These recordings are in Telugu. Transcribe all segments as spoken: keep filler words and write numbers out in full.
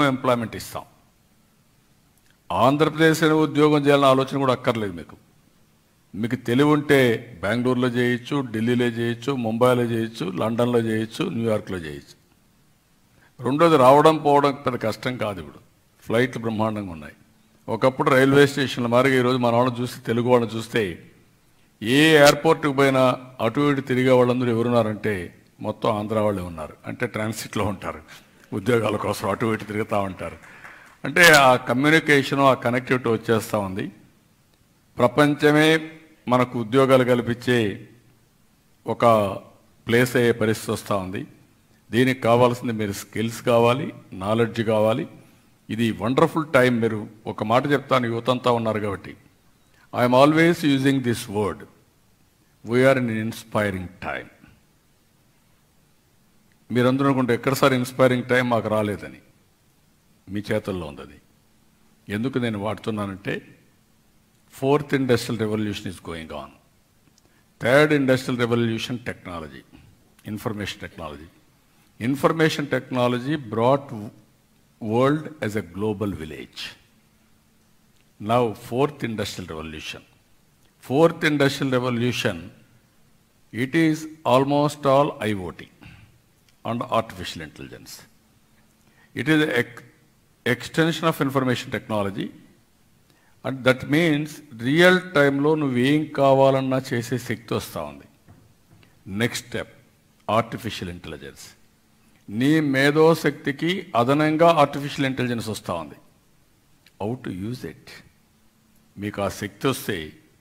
ఎంప్లాయ్మెంట్ ఇస్తాం. ఆంధ్రప్రదేశ్లో ఉద్యోగం చేయాలన్న ఆలోచన కూడా అక్కర్లేదు మీకు. మీకు తెలివి ఉంటే బెంగళూరులో చేయొచ్చు, ఢిల్లీలో చేయొచ్చు, ముంబైలో చేయొచ్చు, లండన్లో చేయొచ్చు, న్యూయార్క్లో చేయొచ్చు. రెండోది రావడం పోవడం పెద్ద కష్టం కాదు. ఇప్పుడు ఫ్లైట్లు బ్రహ్మాండంగా ఉన్నాయి. ఒకప్పుడు రైల్వే స్టేషన్ల మారిగా ఈరోజు మన వాళ్ళని చూస్తే, తెలుగు వాళ్ళని చూస్తే ఏ ఎయిర్పోర్ట్కి పోయినా అటు ఇటు తిరిగే వాళ్ళందరూ ఎవరున్నారంటే మొత్తం ఆంధ్ర వాళ్ళే ఉన్నారు. అంటే ట్రాన్సిట్లో ఉంటారు, ఉద్యోగాల కోసం అటు ఇటు తిరుగుతూ ఉంటారు. అంటే ఆ కమ్యూనికేషను, ఆ కనెక్టివిటీ వచ్చేస్తూ ఉంది. ప్రపంచమే మనకు ఉద్యోగాలు కల్పించే ఒక ప్లేస్ అయ్యే పరిస్థితి వస్తూ ఉంది. దీనికి కావాల్సింది మీరు స్కిల్స్ కావాలి, నాలెడ్జ్ కావాలి. ఇది వండర్ఫుల్ టైం. మీరు ఒక మాట చెప్తాను, యువతంతా ఉన్నారు కాబట్టి, I'm always using this word, we're in inspiring time. మీరందరూ అనుకుంటే ఎక్కడ సార్ ఇన్స్పైరింగ్ టైం, మాకు రాలేదని. మీ చేతుల్లో ఉంది అది. ఎందుకు నేను వాడుతున్నానంటే, fourth industrial revolution is going on. Third industrial revolution technology, information technology. Information technology brought world as a global village. Now fourth industrial revolution. Fourth industrial revolution, it is almost all I O T and artificial intelligence. It is an ex extension of information technology, and that means real time lo nuvu em kavalanna chese shakti vastha undi. Next step, artificial intelligence. నీ మేధోశక్తికి అదనంగా ఆర్టిఫిషియల్ ఇంటెలిజెన్స్ వస్తూ ఉంది. How to use it. మీకు ఆ శక్తి వస్తే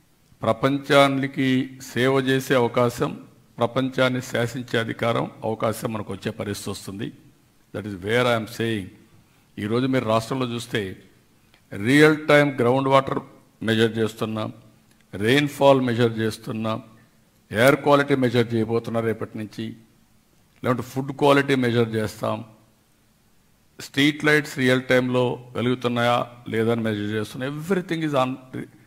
ప్రపంచానికి సేవ చేసే అవకాశం, ప్రపంచాన్ని శాసించే అధికారం, అవకాశం మనకు వచ్చే పరిస్థితి వస్తుంది. That is where I'm saying. ఈరోజు మీరు రాష్ట్రంలో చూస్తే real time ground water measure చేస్తున్నాం, రెయిన్ఫాల్ మెజర్ చేస్తున్నాం, ఎయిర్ క్వాలిటీ మెజర్ చేయబోతున్నారు రేపటి నుంచి. లేదంటే ఫుడ్ క్వాలిటీ మెజర్ చేస్తాం. స్ట్రీట్ లైట్స్ రియల్ టైంలో వెలుగుతున్నాయా లేదా అని మెజర్ చేస్తున్నాం. Everything is on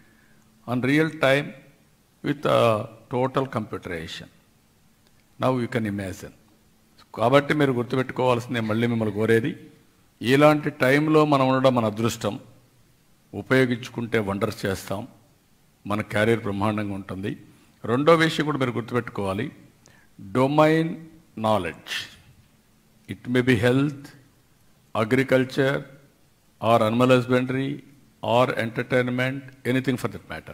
on real time with total computerization. Now you can imagine. కాబట్టి మీరు గుర్తుపెట్టుకోవాల్సిందే, మళ్ళీ మిమ్మల్ని కోరేది, ఇలాంటి టైంలో మనం ఉండడం మన అదృష్టం. ఉపయోగించుకుంటే వండర్స్ చేస్తాం, మన క్యారియర్ బ్రహ్మాండంగా ఉంటుంది. రెండో విషయం కూడా మీరు గుర్తుపెట్టుకోవాలి, domain knowledge. It may be health, agriculture, or animal husbandry, or entertainment, anything for that matter.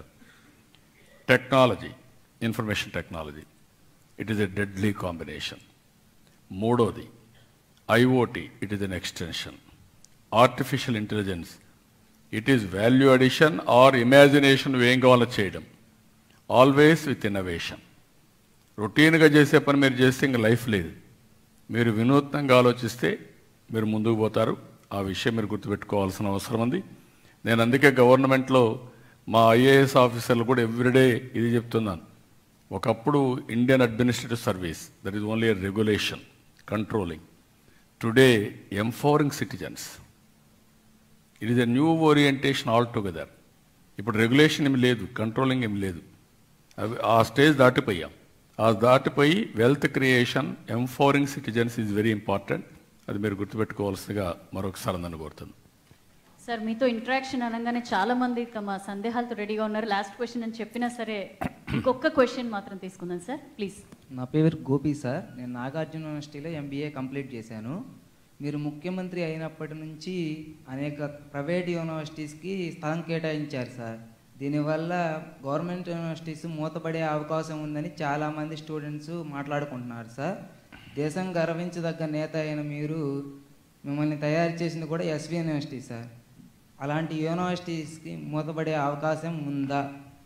Technology, information technology, it is a deadly combination. Mododi, I O T, it is an extension. Artificial intelligence, it is value addition or imagination వేయంగా చేయడం. Always with innovation. రొటీన్గా చేసే పని మీరు చేస్తే ఇంకా లైఫ్ లేదు. మీరు వినూత్నంగా ఆలోచిస్తే మీరు ముందుకు పోతారు. ఆ విషయం మీరు గుర్తుపెట్టుకోవాల్సిన అవసరం ఉంది. నేను అందుకే గవర్నమెంట్లో మా ఐఏఎస్ ఆఫీసర్లు కూడా ఎవ్రీడే ఇది చెప్తున్నాను. ఒకప్పుడు Indian administrative service, that is only a regulation, controlling. Today empowering citizens. It is a new orientation all together. ఇప్పుడు రెగ్యులేషన్ ఏమి లేదు, కంట్రోలింగ్ ఏమి లేదు. అవి ఆ స్టేజ్ దాటిపోయాం. ఆ దాటిపోయి wealth creation, empowering citizens is very important. అది మీరు గుర్తుపెట్టుకోవాల్సిందిగా మరొకసారి నన్ను కోరుతుంది. సార్, మీతో ఇంటరాక్షన్ అనగానే చాలా మంది తమ సందేహాలతో రెడీగా ఉన్నారు. లాస్ట్ క్వశ్చన్ అని చెప్పినా సరే ఇంకొక క్వశ్చన్ మాత్రం తీసుకుందాం సార్, ప్లీజ్. నా పేరు గోపి సార్. నేను నాగార్జున యూనివర్సిటీలో ఎంబీఏ కంప్లీట్ చేశాను. మీరు ముఖ్యమంత్రి అయినప్పటి నుంచి అనేక ప్రైవేట్ యూనివర్సిటీస్కి స్థలం కేటాయించారు సార్. దీనివల్ల గవర్నమెంట్ యూనివర్సిటీస్ మూతపడే అవకాశం ఉందని చాలామంది స్టూడెంట్స్ మాట్లాడుకుంటున్నారు సార్. దేశం గర్వించదగ్గ నేత అయిన మీరు, మిమ్మల్ని తయారు చేసింది కూడా ఎస్వి యూనివర్సిటీ సార్. అలాంటి యూనివర్సిటీస్కి మూతపడే అవకాశం ఉందా?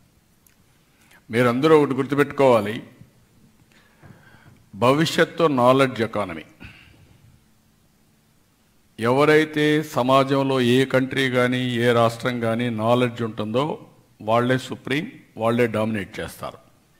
మీరందరూ ఒకటి గుర్తుపెట్టుకోవాలి, భవిష్యత్తు నాలెడ్జ్ ఎకానమీ. ఎవరైతే సమాజంలో ఏ కంట్రీ కానీ ఏ రాష్ట్రం కానీ నాలెడ్జ్ ఉంటుందో వాళ్ళే సుప్రీం, వాళ్ళే డామినేట్ చేస్తారు.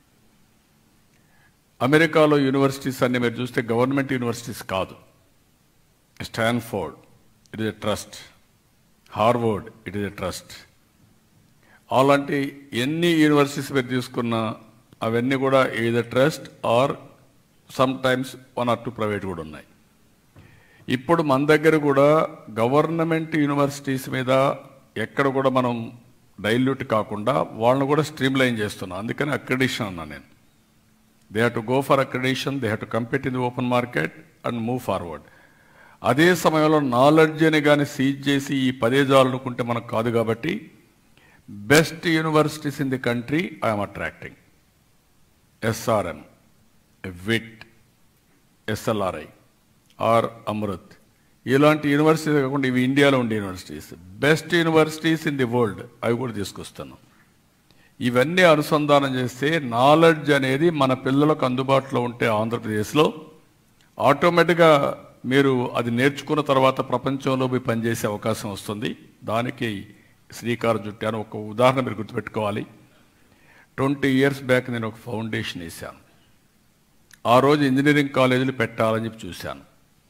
అమెరికాలో యూనివర్సిటీస్ అన్ని మీరు చూస్తే గవర్నమెంట్ యూనివర్సిటీస్ కాదు. Stanford, it is a trust. Harvard, it is a trust. అలాంటి ఎన్ని యూనివర్సిటీస్ మీరు తీసుకున్నా అవన్నీ కూడా is a trust or sometimes one or two private కూడా ఉన్నాయి. ఇప్పుడు మన దగ్గర కూడా గవర్నమెంట్ యూనివర్సిటీస్ మీద ఎక్కడ కూడా మనం డైల్యూట్ కాకుండా వాళ్ళని కూడా స్ట్రీమ్ లైన్ చేస్తున్నాం. అందుకని అక్రెడిషన్ అన్నా నేను. They have to go for accreditation, they have to compete in the open market and move forward. అదే సమయంలో నాలెడ్జ్ అని కానీ సీజ్ చేసి ఈ పదే జాలనుకుంటే మనకు కాదు. కాబట్టి best universities in the country I'm attracting. SRM, VIT, SLRI or Amrit ఇలాంటి యూనివర్సిటీస్ కాకుండా ఇవి ఇండియాలో ఉండే universities, best universities in the world అవి కూడా తీసుకొస్తున్నాం. ఇవన్నీ అనుసంధానం చేస్తే నాలెడ్జ్ అనేది మన పిల్లలకు అందుబాటులో ఉంటే ఆంధ్రప్రదేశ్లో ఆటోమేటిక్గా మీరు అది నేర్చుకున్న తర్వాత ప్రపంచంలో పోయి పనిచేసే అవకాశం వస్తుంది. దానికి శ్రీకారం చుట్టాను. ఒక ఉదాహరణ మీరు గుర్తుపెట్టుకోవాలి. ట్వంటీ ఇయర్స్ బ్యాక్ నేను ఒక ఫౌండేషన్ వేశాను. ఆ రోజు ఇంజనీరింగ్ కాలేజీలు పెట్టాలని చెప్పి చూశాను.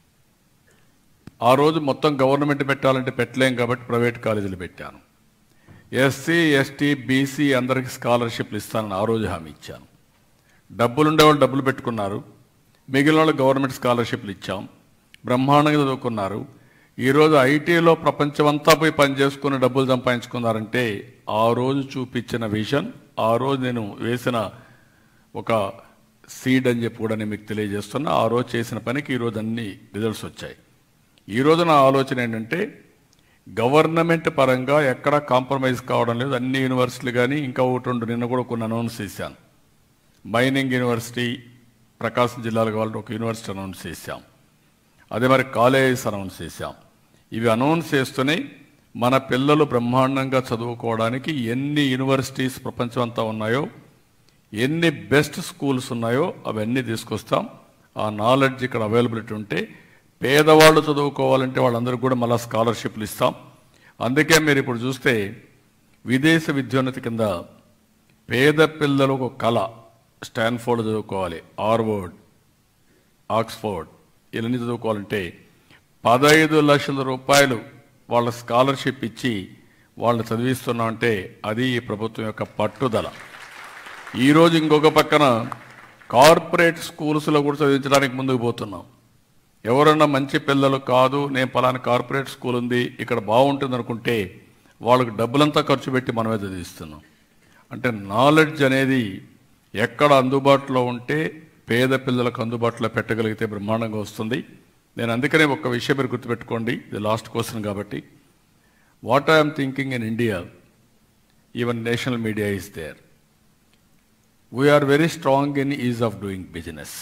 ఆ రోజు మొత్తం గవర్నమెంట్ పెట్టాలంటే పెట్టలేం కాబట్టి ప్రైవేట్ కాలేజీలు పెట్టాను. ఎస్సీ, ఎస్టీ, బీసీ అందరికీ స్కాలర్షిప్లు ఇస్తానని ఆ రోజు హామీ ఇచ్చాను. డబ్బులు ఉండేవాళ్ళు డబ్బులు పెట్టుకున్నారు, మిగిలిన వాళ్ళు గవర్నమెంట్ స్కాలర్షిప్లు ఇచ్చాం. బ్రహ్మాండంగా చదువుకున్నారు. ఈరోజు ఐటీలో ప్రపంచమంతా పోయి పనిచేసుకుని డబ్బులు సంపాదించుకున్నారంటే ఆ రోజు చూపించిన విజన్, ఆ రోజు నేను వేసిన ఒక సీడ్ అని చెప్పి కూడా నేను మీకు తెలియజేస్తున్నా. ఆ రోజు చేసిన పనికి ఈరోజు అన్ని రిజల్ట్స్ వచ్చాయి. ఈరోజు నా ఆలోచన ఏంటంటే గవర్నమెంట్ పరంగా ఎక్కడా కాంప్రమైజ్ కావడం లేదు. అన్ని యూనివర్సిటీలు కానీ ఇంకా ఒకటి రెండు నిన్న కూడా కొన్ని అనౌన్స్ చేశాను. మైనింగ్ యూనివర్సిటీ ప్రకాశం జిల్లాలో కావాలంటే ఒక యూనివర్సిటీ అనౌన్స్ చేశాం. అదే మరి కాలేజెస్ అనౌన్స్ చేశాం. ఇవి అనౌన్స్ చేస్తూనే మన పిల్లలు బ్రహ్మాండంగా చదువుకోవడానికి ఎన్ని యూనివర్సిటీస్ ప్రపంచం అంతా ఉన్నాయో, ఎన్ని బెస్ట్ స్కూల్స్ ఉన్నాయో అవన్నీ తీసుకొస్తాం. ఆ నాలెడ్జ్ ఇక్కడ అవైలబిలిటీ ఉంటే పేదవాళ్ళు చదువుకోవాలంటే వాళ్ళందరికీ కూడా మళ్ళీ స్కాలర్షిప్లు ఇస్తాం. అందుకే మీరు ఇప్పుడు చూస్తే విదేశ విద్యోన్నతి కింద పేద పిల్లలకు ఒక కళ, స్టాన్ఫోర్డ్ చదువుకోవాలి, హార్వర్డ్, ఆక్స్ఫోర్డ్ ఇవన్నీ చదువుకోవాలంటే పదహైదు లక్షల రూపాయలు వాళ్ళ స్కాలర్షిప్ ఇచ్చి వాళ్ళని చదివిస్తున్నాం. అంటే అది ఈ ప్రభుత్వం యొక్క పట్టుదల. ఈరోజు ఇంకొక పక్కన కార్పొరేట్ స్కూల్స్లో కూడా చదివించడానికి ముందుకు పోతున్నాం. ఎవరన్నా మంచి పిల్లలు కాదు, నేను పలానా కార్పొరేట్ స్కూల్ ఉంది ఇక్కడ బాగుంటుంది అనుకుంటే వాళ్ళకి డబ్బులంతా ఖర్చు పెట్టి మనమే చదివిస్తున్నాం. అంటే నాలెడ్జ్ అనేది ఎక్కడ అందుబాటులో ఉంటే పేద పిల్లలకు అందుబాటులో పెట్టగలిగితే బ్రహ్మాండంగా వస్తుంది. నేను అందుకనే ఒక విషయం మీరు గుర్తుపెట్టుకోండి, ఇది లాస్ట్ క్వశ్చన్ కాబట్టి. What I'm thinking in India, even national media is there, we're very strong in ease of doing business.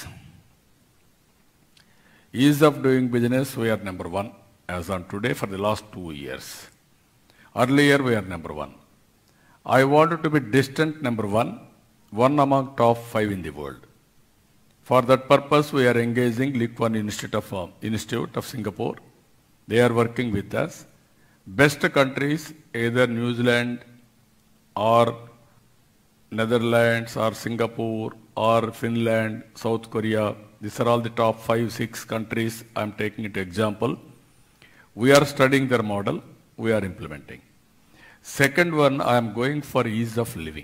Ease of doing business, we are number one as on today for the last two years. Earlier we are number one. I wanted to be distant number one, one among top five in the world. For that purpose, we are engaging Likwon Institute of, uh, Institute of Singapore. They are working with us. Best countries, either New Zealand or Netherlands or Singapore or Finland, South Korea. These are all the top five, six countries I am taking into example. We are studying their model, we are implementing. Second one, I am going for ease of living.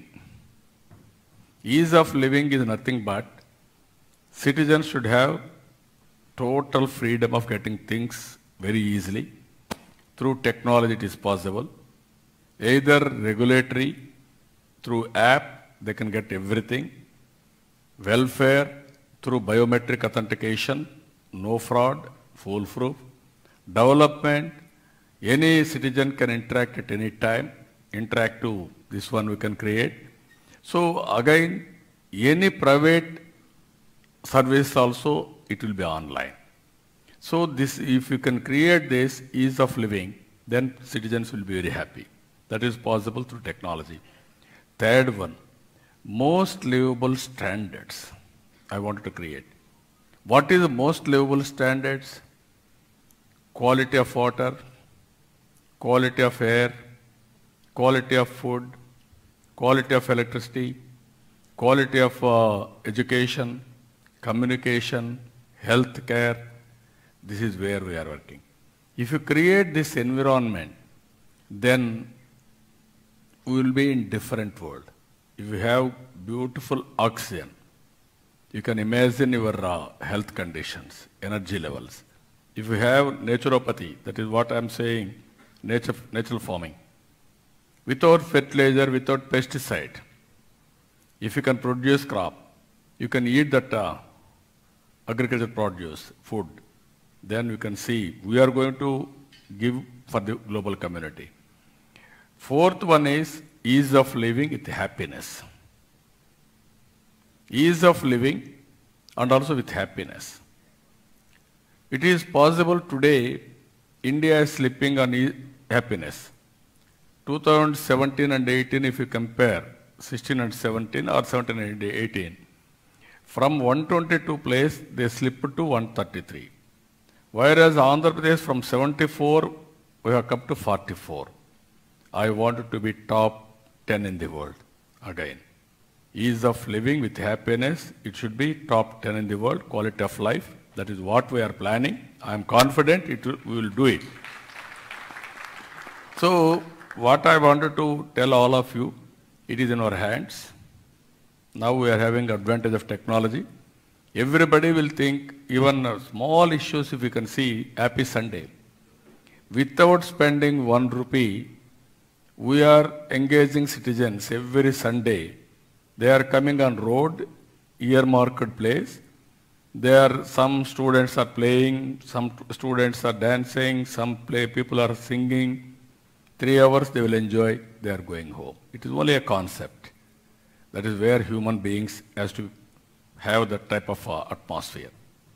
Ease of living is nothing but citizens should have total freedom of getting things very easily. Through technology it is possible. Either regulatory, through app, they can get everything. Welfare, through biometric authentication, no fraud, foolproof. Development, any citizen can interact at any time. Interactive, this one we can create. So again, any private service also, it will be online. So this, if you can create this ease of living, then citizens will be very happy. That is possible through technology. Third one, most livable standards I wanted to create. What is the most livable standards? Quality of water, quality of air, quality of food, quality of electricity, quality of uh, education, communication, health care. This is where we are working. If you create this environment, then we will be in different world. If you have beautiful oxygen, you can imagine your uh, health conditions, energy levels. if you have naturopathy, that is what I am saying, nature, natural farming, without fertilizer, without pesticide, if you can produce crop, you can eat that uh, agriculture produce, food, then you can see we are going to give for the global community. Fourth one is ease of living with happiness. Ease of living and also with happiness. It is possible today, India is slipping on e- happiness. two thousand seventeen and eighteen, if you compare, sixteen and seventeen or seventeen and eighteen, from one twenty-two place, they slipped to one thirty-three. Whereas Andhra Pradesh from seventy-four, we have come to forty-four. I wanted to be top ten in the world again. Ease of living with happiness, it should be top ten in the world, quality of life. That is what we are planning. I am confident it will, we will do it. So, what I wanted to tell all of you, it is in our hands. Now we are having advantage of technology. Everybody will think, even uh, small issues, if you can see, Happy Sunday. Without spending one rupee, we are engaging citizens every Sunday. They are coming on road, earmarked place. There, some students are playing, some students are dancing, some play, people are singing. Three hours they will enjoy, they are going home. It is only a concept. That is where human beings has to have that type of uh, atmosphere.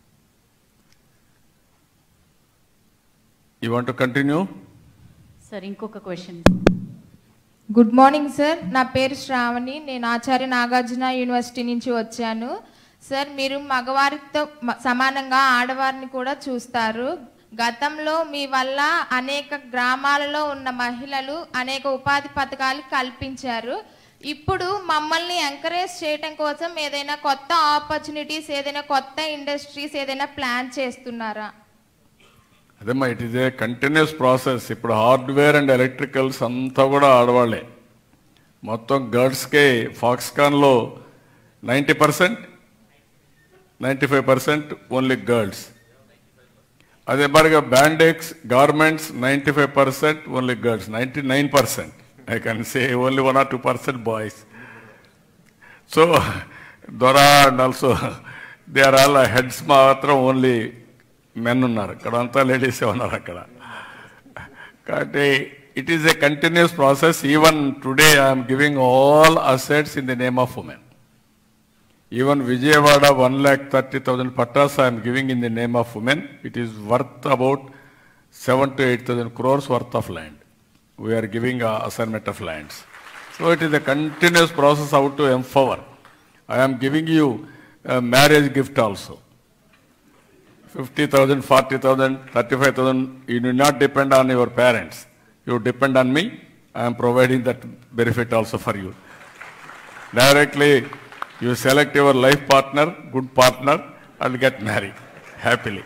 You want to continue? Sir ఇంకొక క్వశ్చన్. గుడ్ మార్నింగ్ సార్, నా పేరు శ్రావణి, నేను ఆచార్య నాగార్జున యూనివర్సిటీ నుంచి వచ్చాను. సార్, మీరు మగవారితో మ- సమానంగా ఆడవారిని కూడా చూస్తారు. గతంలో మీ వల్ల అనేక గ్రామాలలో ఉన్న మహిళలు అనేక ఉపాధి పథకాలు కల్పించారు. ఇప్పుడు మమ్మల్ని ఎంకరేజ్ చేయటం కోసం ఏదైనా కొత్త ఆపర్చునిటీస్, ఏదైనా కొత్త ఇండస్ట్రీస్ ఏదైనా ప్లాన్ చేస్తున్నారా? అదేమ్మా, it is a continuous process. ఇప్పుడు హార్డ్వేర్ అండ్ ఎలక్ట్రికల్స్ అంతా కూడా ఆడవాళ్లే. మొత్తం గర్ల్స్కే ఫాక్స్కాన్లో ninety percent ninety five percent only girls. అదే మరిగా Brandix garments ninety five percent only girls, ninety nine percent I can say only one or two percent boys. So దొరా and also they are all heads మాత్రం ఓన్లీ మెన్ ఉన్నారు, అక్కడ అంతా లేడీసే ఉన్నారు అక్కడ. కాబట్టి it is a continuous process. Even today I'm giving all assets in the name of women. Even Vijayawada, one lakh thirty thousand pattas I am giving in the name of women. It is worth about seven to eight thousand crores worth of land. We are giving a assignment of lands. So it is a continuous process how to empower. I am giving you a marriage gift also. fifty thousand, forty thousand, thirty-five thousand. You do not depend on your parents. You depend on me. I am providing that benefit also for you. Directly, you select your life partner, good partner, and get married happily.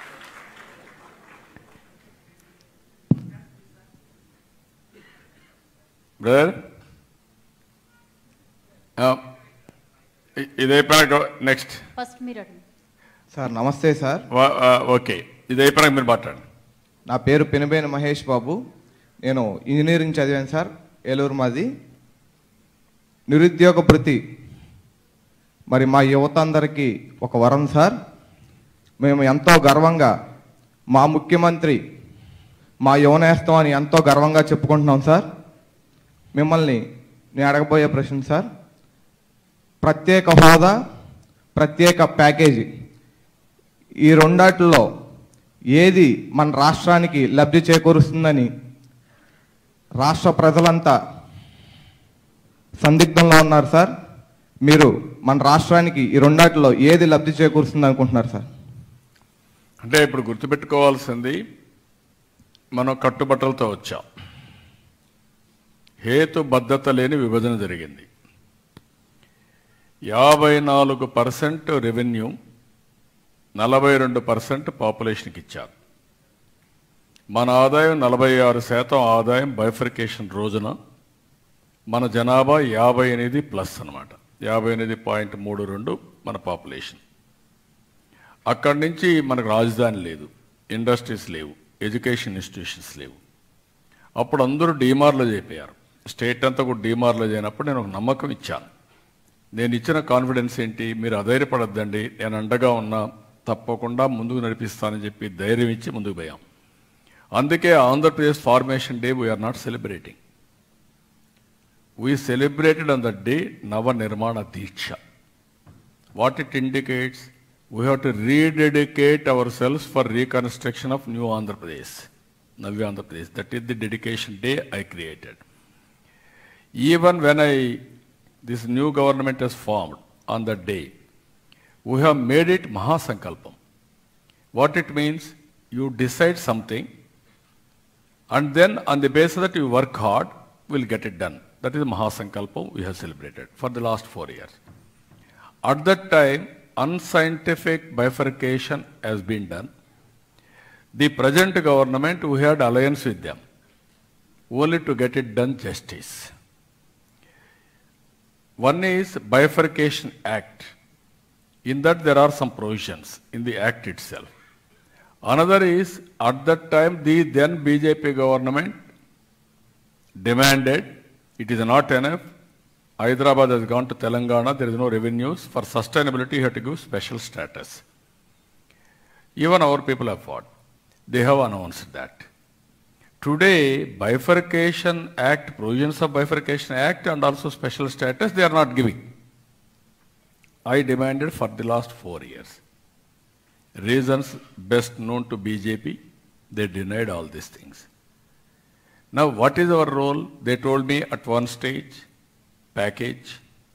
Brother, uh, ఇదే నెక్స్ట్. ఫస్ట్ మీరు అడగండి. సార్ నమస్తే సార్. ఓకే, ఇదే పరంగా మీరు మాట్లాడండి. నా పేరు పెనుబేన మహేష్ బాబు. నేను ఇంజనీరింగ్ చదివాను సార్, ఏలూరు మాది. నిరుద్యోగ భృతి మరి మా యువత అందరికీ ఒక వరం సార్. మేము ఎంతో గర్వంగా మా ముఖ్యమంత్రి మా యువనేస్తం అని ఎంతో గర్వంగా చెప్పుకుంటున్నాం సార్. మిమ్మల్ని నేను అడగబోయే ప్రశ్న సార్, ప్రత్యేక హోదా, ప్రత్యేక ప్యాకేజీ, ఈ రెండాటిలో ఏది మన రాష్ట్రానికి లబ్ధి చేకూరుస్తుందని రాష్ట్ర ప్రజలంతా సందిగ్ధంలో ఉన్నారు సార్. మీరు మన రాష్ట్రానికి ఈ రెండాటిలో ఏది లబ్ధి చేకూరుస్తుంది అనుకుంటున్నారు సార్? అంటే ఇప్పుడు గుర్తుపెట్టుకోవాల్సింది, మనం కట్టుబట్టలతో వచ్చాం. హేతుబద్ధత లేని విభజన జరిగింది. యాభై నాలుగు పర్సెంట్ రెవెన్యూ, నలభై రెండు పర్సెంట్ పాపులేషన్కి ఇచ్చారు. మన ఆదాయం నలభై ఆరు శాతం ఆదాయం బైఫర్కేషన్ రోజున మన జనాభా యాభై ఎనిమిది ప్లస్ అనమాట, యాభై ఎనిమిది పాయింట్ మూడు రెండు మన పాపులేషన్. అక్కడి నుంచి మనకు రాజధాని లేదు. ఇండస్ట్రీస్ లేవు, ఎడ్యుకేషన్ ఇన్స్టిట్యూషన్స్ లేవు. అప్పుడు అందరూ డీమార్లో అయిపోయారు. స్టేట్ అంతా కూడా డీమార్లో అయినప్పుడు నేను ఒక నమ్మకం ఇచ్చాను. నేను ఇచ్చిన కాన్ఫిడెన్స్ ఏంటి, మీరు అధైర్యపడద్దండి, నేను అండగా ఉన్నా, తప్పకుండా ముందుకు నడిపిస్తానని చెప్పి ధైర్యం ఇచ్చి ముందుకు పోయాం. అందుకే Andhra Pradesh formation day we're not celebrating. We celebrated on the day Nava Nirmana Deeksha. What it indicates, we have to rededicate our selves for reconstruction of new Andhra Pradesh, Navya Andhra Pradesh. That is the dedication day I created. Even when I, this new government is formed on that day, we have made it Mahasankalpam. What it means, you decide something and then on the basis that you work hard, we'll get it done. That is Mahasankalpam we have celebrated for the last four years. At that time, unscientific bifurcation has been done. The present government, we had alliance with them, only to get it done justice. One is Bifurcation Act. In that there are some provisions in the act itself. Another is, at that time, the then B J P government demanded, it is not enough, Hyderabad has gone to Telangana, there is no revenues, for sustainability you have to give special status. Even our people have fought. They have announced that. Today, Bifurcation Act, provisions of Bifurcation Act and also special status, they are not giving. I demanded for the last four years. Reasons best known to B J P, they denied all these things. Now, what is our role? They told me at one stage, package,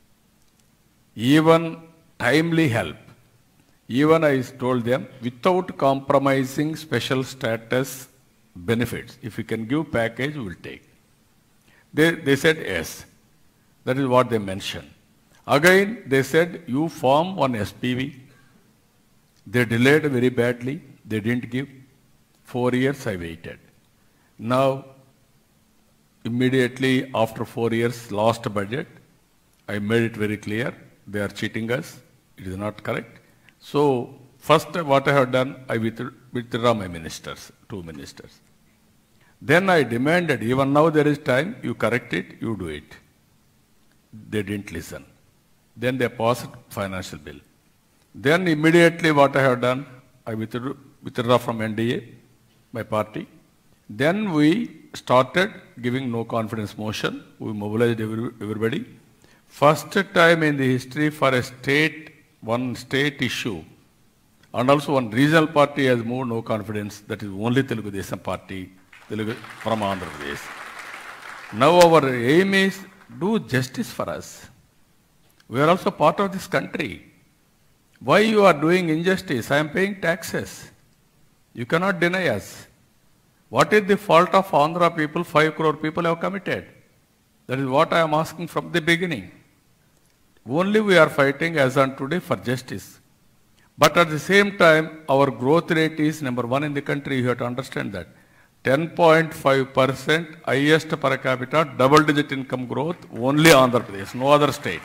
even timely help. Even I told them, without compromising special status benefits, if you can give package, we will take. They, they said yes. That is what they mentioned. Again, they said, you form one S P V. They delayed very badly. They didn't give. Four years I waited. Now, immediately after four years, last budget, I made it very clear, they are cheating us. It is not correct. So, first what I have done, I withdraw my ministers, two ministers. Then I demanded, even now there is time, you correct it, you do it. They didn't listen. Then they passed financial bill. Then immediately what I have done, I withdraw, withdraw from N D A, my party. Then we started giving no confidence motion. We mobilized every, everybody. First time in the history for a state, one state issue, and also one regional party has moved no confidence. That is only Telugu Desam party, Telugu from Andhra Pradesh. Now our aim is do justice for us. We are also part of this country. Why you are doing injustice? I am paying taxes. You cannot deny us. What is the fault of Andhra people? Five crore people have committed. That is what I am asking from the beginning. Only we are fighting as on today for justice. But at the same time, our growth rate is number one in the country. You have to understand that. ten point five percent highest per capita, double digit income growth, only Andhra Pradesh, no other state.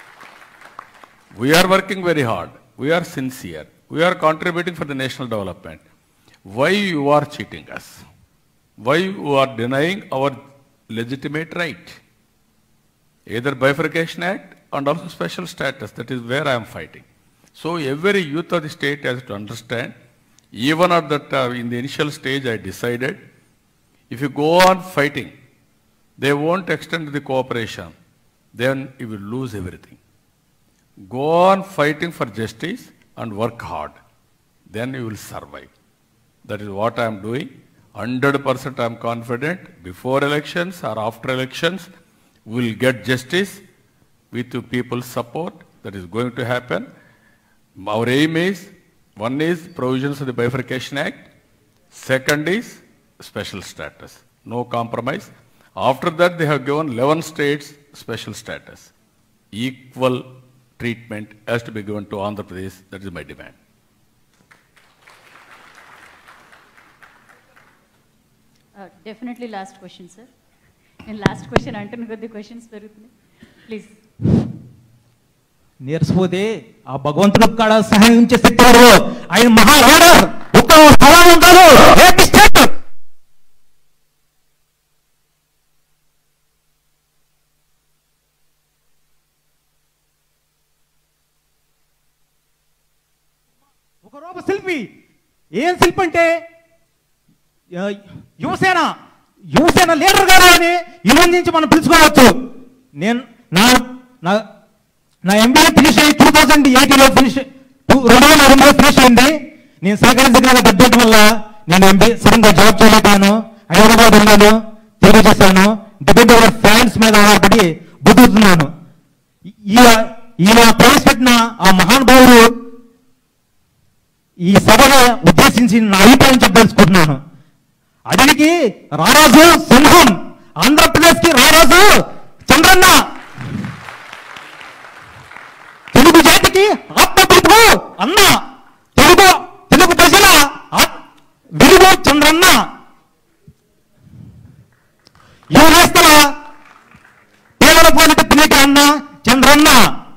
We are working very hard. We are sincere. We are contributing for the national development. Why you are cheating us? Why you are denying our legitimate right? Either Bifurcation Act and also special status. That is where I am fighting. So every youth of the state has to understand, even at that, uh, in the initial stage I decided, if you go on fighting, they won't extend the cooperation, then you will lose everything. Go on fighting for justice and work hard, then you will survive. That is what I am doing. one hundred percent I am confident, before elections or after elections, we will get justice with the people's support. That is going to happen. Our aim is, one is provisions of the Bifurcation Act, second is special status, no compromise. After that, they have given eleven states special status. Equal treatment has to be given to Andhra Pradesh. That is my demand. Uh, definitely last question, sir. And last question, Anton, got the questions. Please. నీరసపోతే ఆ భగవంతుడు కూడా సహాయం చేసేవారు. ఆయన మహారాడా, ఒక్క ప్రాంతం సమానం కాదు. ఏపీ స్టేట్ ఒక రూప శిల్పి. ఏం శిల్పి అంటే యువసేన యువసేన లీడర్ గారు అని ఇవన్నీ నుంచి మనం పిలుచుకోవచ్చు. నేను నా నా ఎంబీఏ ఫినిష్ అయ్యి టూ థౌజండ్ ఎయిటీలో ఫినిష్ టూ రెండు వేల రెండులో ఫినిష్ అయింది. నేను సహకార దగ్గర దెబ్బతింటం వల్ల నేను ఎంబీ సరిగ్గా జాబ్ చేయలేకపోయాను. హైదరాబాద్ ఉన్నాను, తెలుగు చేశాను. డిబేట్ ఫ్యాన్స్ మీద ఆధారపడి బతుకుతున్నాను. ఈయన ప్రవేశపెట్టిన ఆ మహానుభావుడు ఈ సభను ఉద్దేశించి నా అభిప్రాయం చెప్పదలుచుకుంటున్నాను. అడిగికి రారాజు సింహం, ఆంధ్రప్రదేశ్ కి రారాజు చంద్రన్న, తెలుగు జాతికి ఆత్మపిలుపు అన్న, తెలుగు తెలుగు ప్రజల విలువ చంద్రన్న. యువనేస్తల పేదల పాలిట పిల్లిక అన్న చంద్రన్న.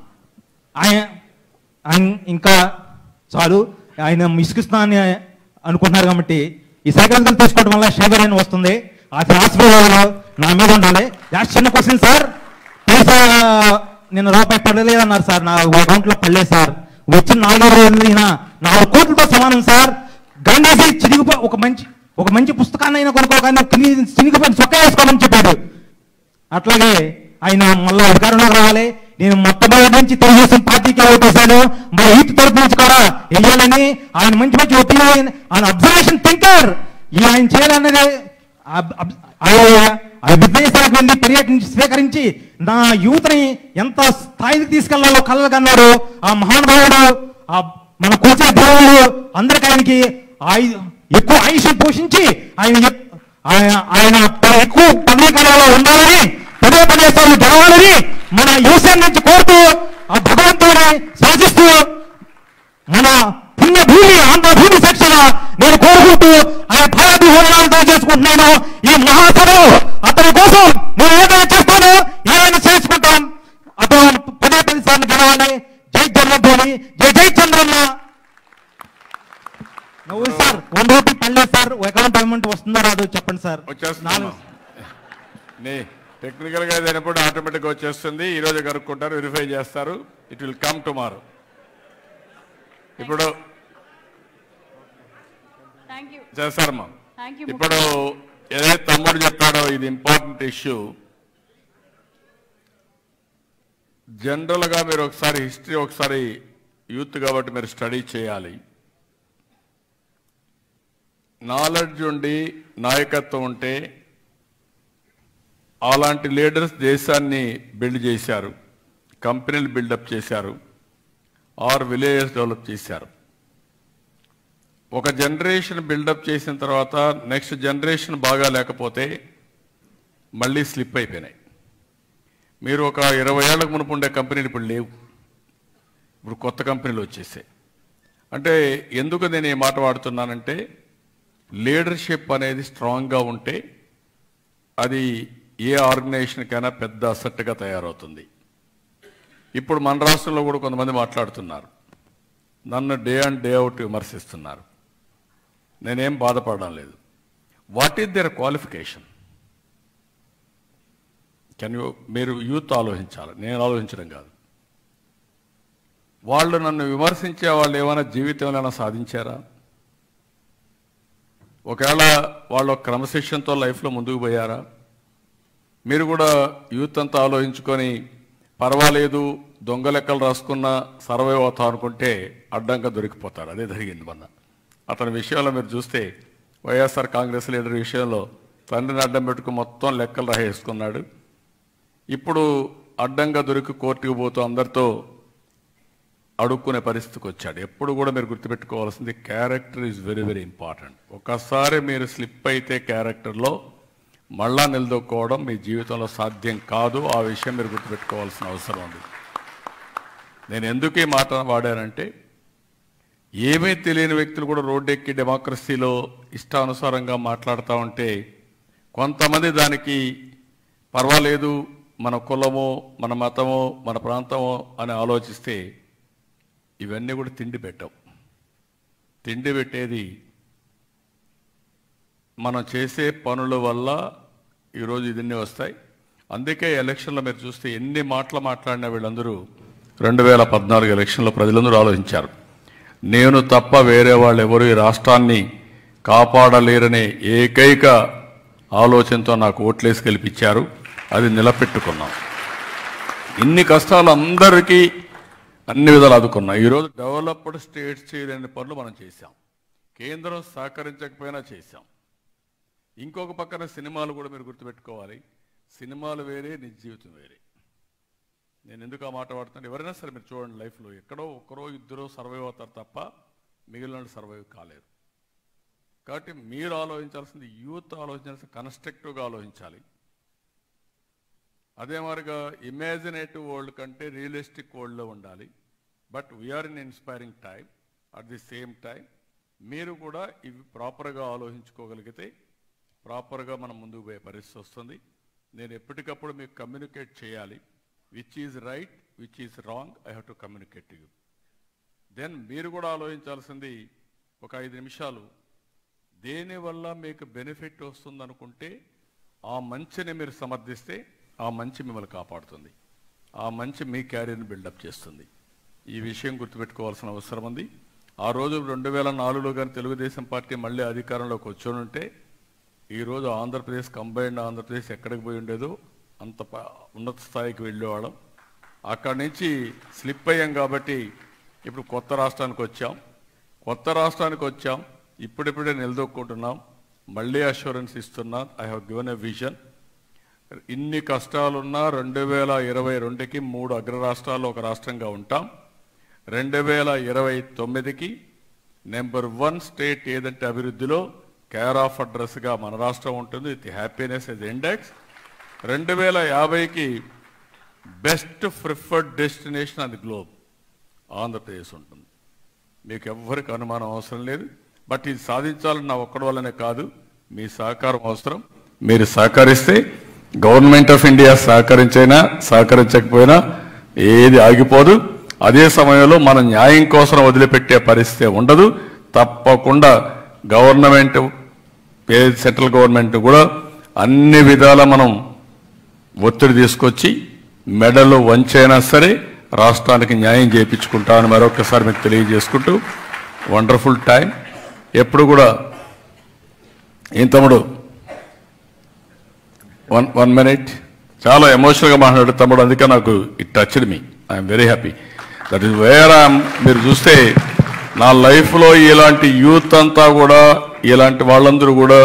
ఆయన ఇంకా చాలు, ఆయన ఇసుకిస్తానని అనుకుంటున్నారు కాబట్టి ఈ సైకాలజీలు తీసుకోవడం వల్ల షుగర్ అని వస్తుంది. ఆ హాస్పిటల్లో నా మీద ఉండాలి. లాస్ట్ చిన్న క్వశ్చన్ సార్, పైసా నేను రూపాయి పడలేదు అన్నారు సార్, నా అకౌంట్లో పడలేదు సార్. వచ్చిన నాలుగు రోజులు నాలుగు కోట్లతో సమానం సార్. గాంధీజీ చిరిగిపో ఒక మంచి ఒక మంచి పుస్తకాన్ని అయినా కొనుక్కోగానే చినిగిపోయిన చొక్కా వేసుకోమని చెప్పాడు. అట్లాగే ఆయన మళ్ళీ అధికారంలో రావాలి. నేను మొట్టమొదటి నుంచి తెలుగుదేశం పార్టీకి ఓటేశాను, మా యూత్ తరపు నుంచి కూడా వెయ్యాలని. ఆయన మంచి మంచి ఒపీనియన్, ఆయన అబ్జర్వేషన్ థింకర్, ఆయన చేయాలనేది ఆ విదేశాలకు వెళ్ళి పర్యటించి స్వీకరించి నా యూత్ని ఎంత స్థాయికి తీసుకెళ్లాలో కలగన్నాడు ఆ మహానుభావుడు. మన కూర్చున్న దేవుడు అందరికీ ఆయనకి ఎక్కువ ఆయుష్ పోషించి ఆయన ఆయన ఎక్కువ పదవీ కాలంలో ఉండాలని, పదే పదే సార్లు గెలవాలని మన యువసేన నుంచి కోరుతూ ఆ భగవంతుని శాసిస్తూ మన పుణ్యభూమి ఆంధ్రభూమి శిక్షణ నేను కోరుకుంటూ ఆయన భారతీయ చేసుకుంటున్నాను. ఈ మహాసభలో అతని కోసం నేను ఏదైనా చేస్తాను, ఏదైనా చేసుకుంటాం. అతను పదే పది సార్లు గెలవాలి. జై జన్మభూమి, జై జై చంద్రన్న. నువ్వు సార్ వన్ రూపీ పడలేదు సార్, అకౌంట్ పేమెంట్ వస్తుందో రాదు చెప్పండి సార్. టెక్నికల్ గా అయినప్పుడు ఆటోమేటిక్ గా వచ్చేస్తుంది. ఈ రోజు కనుక్కుంటారు, వెరిఫై చేస్తారు. It will come tomorrow. ఇప్పుడు చేస్తారమ్మా. ఇప్పుడు ఏదైతే తమ్ముడు చెప్పాడో ఇది ఇంపార్టెంట్ ఇష్యూ. జనరల్ గా మీరు ఒకసారి హిస్టరీ ఒకసారి యూత్ కాబట్టి మీరు స్టడీ చేయాలి. నాలెడ్జ్ ఉండి నాయకత్వం ఉంటే అలాంటి లీడర్స్ దేశాన్ని బిల్డ్ చేశారు, కంపెనీలు బిల్డప్ చేశారు, ఆర్ విలేజెస్ డెవలప్ చేశారు. ఒక జనరేషన్ బిల్డప్ చేసిన తర్వాత నెక్స్ట్ జనరేషన్ బాగా లేకపోతే మళ్ళీ స్లిప్ అయిపోయినాయి. మీరు ఒక ఇరవై ఏళ్ళకు మునుపు ఉండే కంపెనీలు ఇప్పుడు లేవు, ఇప్పుడు కొత్త కంపెనీలు వచ్చేసాయి. అంటే ఎందుకు నేను ఈ మాట వాడుతున్నానంటే లీడర్షిప్ అనేది స్ట్రాంగ్గా ఉంటే అది ఏ ఆర్గనైజేషన్కైనా పెద్ద అసెట్గా తయారవుతుంది. ఇప్పుడు మన రాష్ట్రంలో కూడా కొంతమంది మాట్లాడుతున్నారు, నన్ను డే అండ్ డే అవుట్ విమర్శిస్తున్నారు. నేనేం బాధపడడం లేదు. What is there qualification? Can you మీరు యూత్ ఆలోచించాలి, నేను ఆలోచించడం కాదు. వాళ్ళు నన్ను విమర్శించే వాళ్ళు ఏమైనా జీవితంలో ఏమైనా సాధించారా? ఒకవేళ వాళ్ళు క్రమశిక్షణతో లైఫ్లో ముందుకు పోయారా? మీరు కూడా యూత్ అంతా ఆలోచించుకొని పర్వాలేదు దొంగ లెక్కలు రాసుకున్న సర్వైవ్ అవుతా అనుకుంటే అడ్డంగా దొరికిపోతారు. అదే జరిగింది మొన్న. అతని విషయంలో మీరు చూస్తే వైఎస్ఆర్ కాంగ్రెస్ లీడర్ విషయంలో తండ్రిని అడ్డం పెట్టుకుని మొత్తం లెక్కలు రాసేసుకున్నాడు. ఇప్పుడు అడ్డంగా దొరికి కోర్టుకు పోతూ అందరితో అడుక్కునే పరిస్థితికి వచ్చాడు. ఎప్పుడు కూడా మీరు గుర్తుపెట్టుకోవాల్సింది character is very very important. ఒకసారి మీరు స్లిప్ అయితే క్యారెక్టర్లో మళ్ళా నిలదొక్కోవడం మీ జీవితంలో సాధ్యం కాదు. ఆ విషయం మీరు గుర్తుపెట్టుకోవాల్సిన అవసరం ఉంది. నేను ఎందుకు ఈ మాట వాడానంటే ఏమీ తెలియని వ్యక్తులు కూడా రోడ్డు ఎక్కి డెమోక్రసీలో ఇష్టానుసారంగా మాట్లాడుతూ ఉంటే కొంతమంది దానికి పర్వాలేదు మన కులమో మన మతమో మన ప్రాంతమో అని ఆలోచిస్తే ఇవన్నీ కూడా తిండి పెట్టవు. తిండి పెట్టేది మనం చేసే పనుల వల్ల ఈరోజు ఇదన్నీ వస్తాయి. అందుకే ఎలక్షన్లో మీరు చూస్తే ఎన్ని మాటలు మాట్లాడిన వీళ్ళందరూ రెండు వేల పద్నాలుగు ఎలక్షన్లో ప్రజలందరూ ఆలోచించారు. నేను తప్ప వేరే వాళ్ళు ఎవరు ఈ రాష్ట్రాన్ని కాపాడలేరనే ఏకైక ఆలోచనతో నాకు ఓట్లేసి గెలిపించారు. అది నిలబెట్టుకున్నాం. ఇన్ని కష్టాలు అందరికీ అన్ని విధాలు ఆదుకున్నాం. ఈరోజు డెవలప్డ్ స్టేట్స్ చేయలేని పనులు మనం చేశాం. కేంద్రం సహకరించకపోయినా చేశాం. ఇంకొక పక్కన సినిమాలు కూడా మీరు గుర్తుపెట్టుకోవాలి. సినిమాలు వేరే, నిజ జీవితం వేరే. నేను ఎందుకు ఆ మాట వాడుతున్నాను, ఎవరైనా సరే మీరు చూడండి, లైఫ్లో ఎక్కడో ఒకరో ఇద్దరో సర్వైవ్ అవుతారు తప్ప మిగిలిన సర్వైవ్ కాలేరు. కాబట్టి మీరు ఆలోచించాల్సింది, యూత్ ఆలోచించాల్సింది కన్స్ట్రక్టివ్గా ఆలోచించాలి. అదే మాదిరిగా ఇమాజినేటివ్ వరల్డ్ కంటే రియలిస్టిక్ వరల్డ్లో ఉండాలి. But we're in inspiring time. At the same time మీరు కూడా ఇవి ప్రాపర్గా ఆలోచించుకోగలిగితే ప్రాపర్గా మనం ముందుకు పోయే పరిస్థితి వస్తుంది. నేను ఎప్పటికప్పుడు మీకు కమ్యూనికేట్ చేయాలి. Which is right, which is wrong, I have to communicate you. Then మీరు కూడా ఆలోచించాల్సింది ఒక ఐదు నిమిషాలు దేనివల్ల మీకు బెనిఫిట్ వస్తుంది అనుకుంటే ఆ మంచిని మీరు సమర్థిస్తే ఆ మంచి మిమ్మల్ని కాపాడుతుంది. ఆ మంచి మీ క్యారియర్ని బిల్డప్ చేస్తుంది. ఈ విషయం గుర్తుపెట్టుకోవాల్సిన అవసరం ఉంది. ఆ రోజు రెండు వేల నాలుగులో కానీ తెలుగుదేశం పార్టీ మళ్ళీ అధికారంలోకి వచ్చుంటే ఈరోజు ఆంధ్రప్రదేశ్, కంబైన్డ్ ఆంధ్రప్రదేశ్ ఎక్కడికి పోయి ఉండేదో అంత ఉన్నత స్థాయికి వెళ్ళేవాళ్ళం. అక్కడి నుంచి స్లిప్ అయ్యాం. కాబట్టి ఇప్పుడు కొత్త రాష్ట్రానికి వచ్చాం. కొత్త రాష్ట్రానికి వచ్చాం ఇప్పుడిప్పుడే నిలదొక్కుంటున్నాం. మళ్ళీ అష్యూరెన్స్ ఇస్తున్నాం. I have given a vision. ఇన్ని కష్టాలున్నా రెండు వేల ఇరవై రెండుకి మూడు అగ్ర రాష్ట్రాల్లో ఒక రాష్ట్రంగా ఉంటాం. రెండు వేల ఇరవై తొమ్మిదికి నెంబర్ వన్ స్టేట్ ఏదంటే అభివృద్ధిలో కేర్ ఆఫ్ అడ్రస్గా మన రాష్ట్రం ఉంటుంది. With happiness as index. రెండు వేల యాభైకి best preferred destination on the globe Andhra Pradesh ఉంటుంది. మీకు ఎవ్వరికి అనుమానం అవసరం లేదు. బట్ ఇది సాధించాలని నా ఒక్కడి వల్లనే కాదు, మీ సహకారం అవసరం. మీరు సహకరిస్తే గవర్నమెంట్ ఆఫ్ ఇండియా సహకరించైనా సహకరించకపోయినా ఏది ఆగిపోదు. అదే సమయంలో మన న్యాయం కోసం వదిలిపెట్టే పరిస్థితి ఉండదు. తప్పకుండా గవర్నమెంట్, సెంట్రల్ గవర్నమెంట్ కూడా అన్ని విధాల మనం ఒత్తిడి తీసుకొచ్చి మెడలు వంచైనా సరే రాష్ట్రానికి న్యాయం చేయించుకుంటామని మరొకసారి మీకు తెలియజేసుకుంటూ, వండర్ఫుల్ టైం. ఎప్పుడు కూడా ఏం తమ్ముడు, వన్ వన్ మినిట్ చాలా ఎమోషనల్గా మాట్లాడు తమ్ముడు. అందుకే నాకు it touched me. I'm very happy. That is where I'm. మీరు చూస్తే నా లైఫ్లో ఇలాంటి యూత్ అంతా కూడా, ఇలాంటి వాళ్ళందరూ కూడా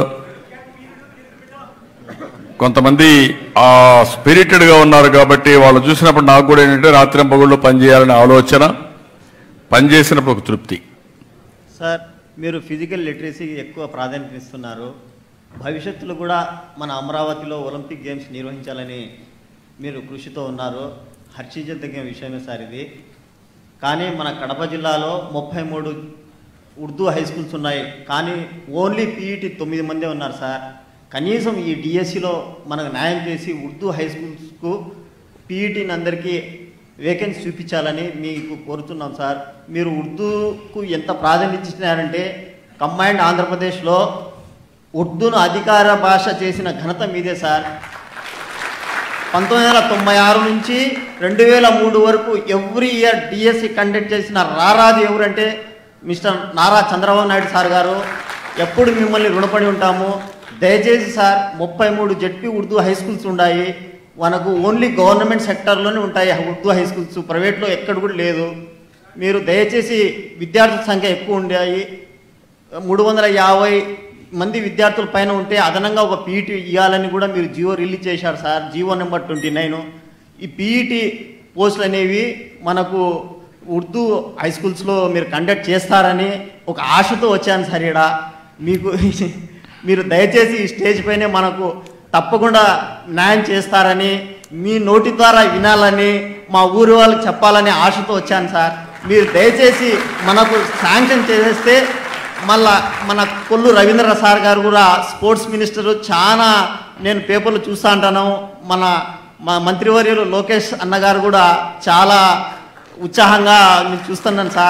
కొంతమంది ఆ స్పిరిటెడ్గా ఉన్నారు. కాబట్టి వాళ్ళు చూసినప్పుడు నాకు కూడా ఏంటంటే రాత్రింపగుళ్ళు పనిచేయాలనే ఆలోచన, పనిచేసినప్పుడు ఒక తృప్తి. సార్, మీరు ఫిజికల్ లిటరసీకి ఎక్కువ ప్రాధాన్యత ఇస్తున్నారు. భవిష్యత్తులో కూడా మన అమరావతిలో ఒలింపిక్ గేమ్స్ నిర్వహించాలని మీరు కృషితో ఉన్నారు. హర్షించదగిన విషయమే సార్ ఇది. కానీ మన కడప జిల్లాలో ముప్పై మూడు ఉర్దూ హై స్కూల్స్ ఉన్నాయి. కానీ ఓన్లీ పీఈటీ తొమ్మిది మందే ఉన్నారు సార్. కనీసం ఈ డిఎస్సిలో మనకు న్యాయం చేసి ఉర్దూ హై స్కూల్స్కు పీఈటీని అందరికీ వేకెన్సీ చూపించాలని మీకు కోరుతున్నాం సార్. మీరు ఉర్దూకు ఎంత ప్రాధాన్యత ఇచ్చినారంటే కంబైన్డ్ ఆంధ్రప్రదేశ్లో ఉర్దూను అధికార భాష చేసిన ఘనత మీదే సార్. పంతొమ్మిది వందల తొంభై ఆరు నుంచి రెండు వేల మూడు వరకు ఎవ్రీ ఇయర్ డిఎస్సి కండక్ట్ చేసిన రారాది ఎవరంటే మిస్టర్ నారా చంద్రబాబు నాయుడు సార్ గారు. ఎప్పుడు మిమ్మల్ని రుణపడి ఉంటాము. దయచేసి సార్, ముప్పై మూడు జెడ్పీ ఉర్దూ హై స్కూల్స్ ఉన్నాయి. మనకు ఓన్లీ గవర్నమెంట్ సెక్టర్లోనే ఉంటాయి ఉర్దూ హై స్కూల్స్, ప్రైవేట్లో ఎక్కడ కూడా లేదు. మీరు దయచేసి విద్యార్థుల సంఖ్య ఎక్కువ ఉండాయి. మూడు వందల యాభై మంది విద్యార్థుల పైన ఉంటే అదనంగా ఒక పీఈటీ ఇవ్వాలని కూడా మీరు జియో రిలీజ్ చేశారు సార్. GO number twenty nine. ఈ పీఈటీ పోస్టులు అనేవి మనకు ఉర్దూ హై స్కూల్స్లో మీరు కండక్ట్ చేస్తారని ఒక ఆశతో వచ్చాను సార్. ఇక్కడ మీకు మీరు దయచేసి ఈ స్టేజ్ పైనే మనకు తప్పకుండా న్యాయం చేస్తారని, మీ నోటి ద్వారా వినాలని, మా ఊరి వాళ్ళకి చెప్పాలని ఆశతో వచ్చాను సార్. మీరు దయచేసి మనకు శాంక్షన్ చేసేస్తే మళ్ళా మన కొల్లు రవీంద్ర సార్ గారు కూడా స్పోర్ట్స్ మినిస్టరు, చాలా నేను పేపర్లు చూస్తూ ఉంటాను. మన మా మంత్రివర్యులు లోకేష్ అన్నగారు కూడా చాలా ఉత్సాహంగా నేను చూస్తున్నాను సార్.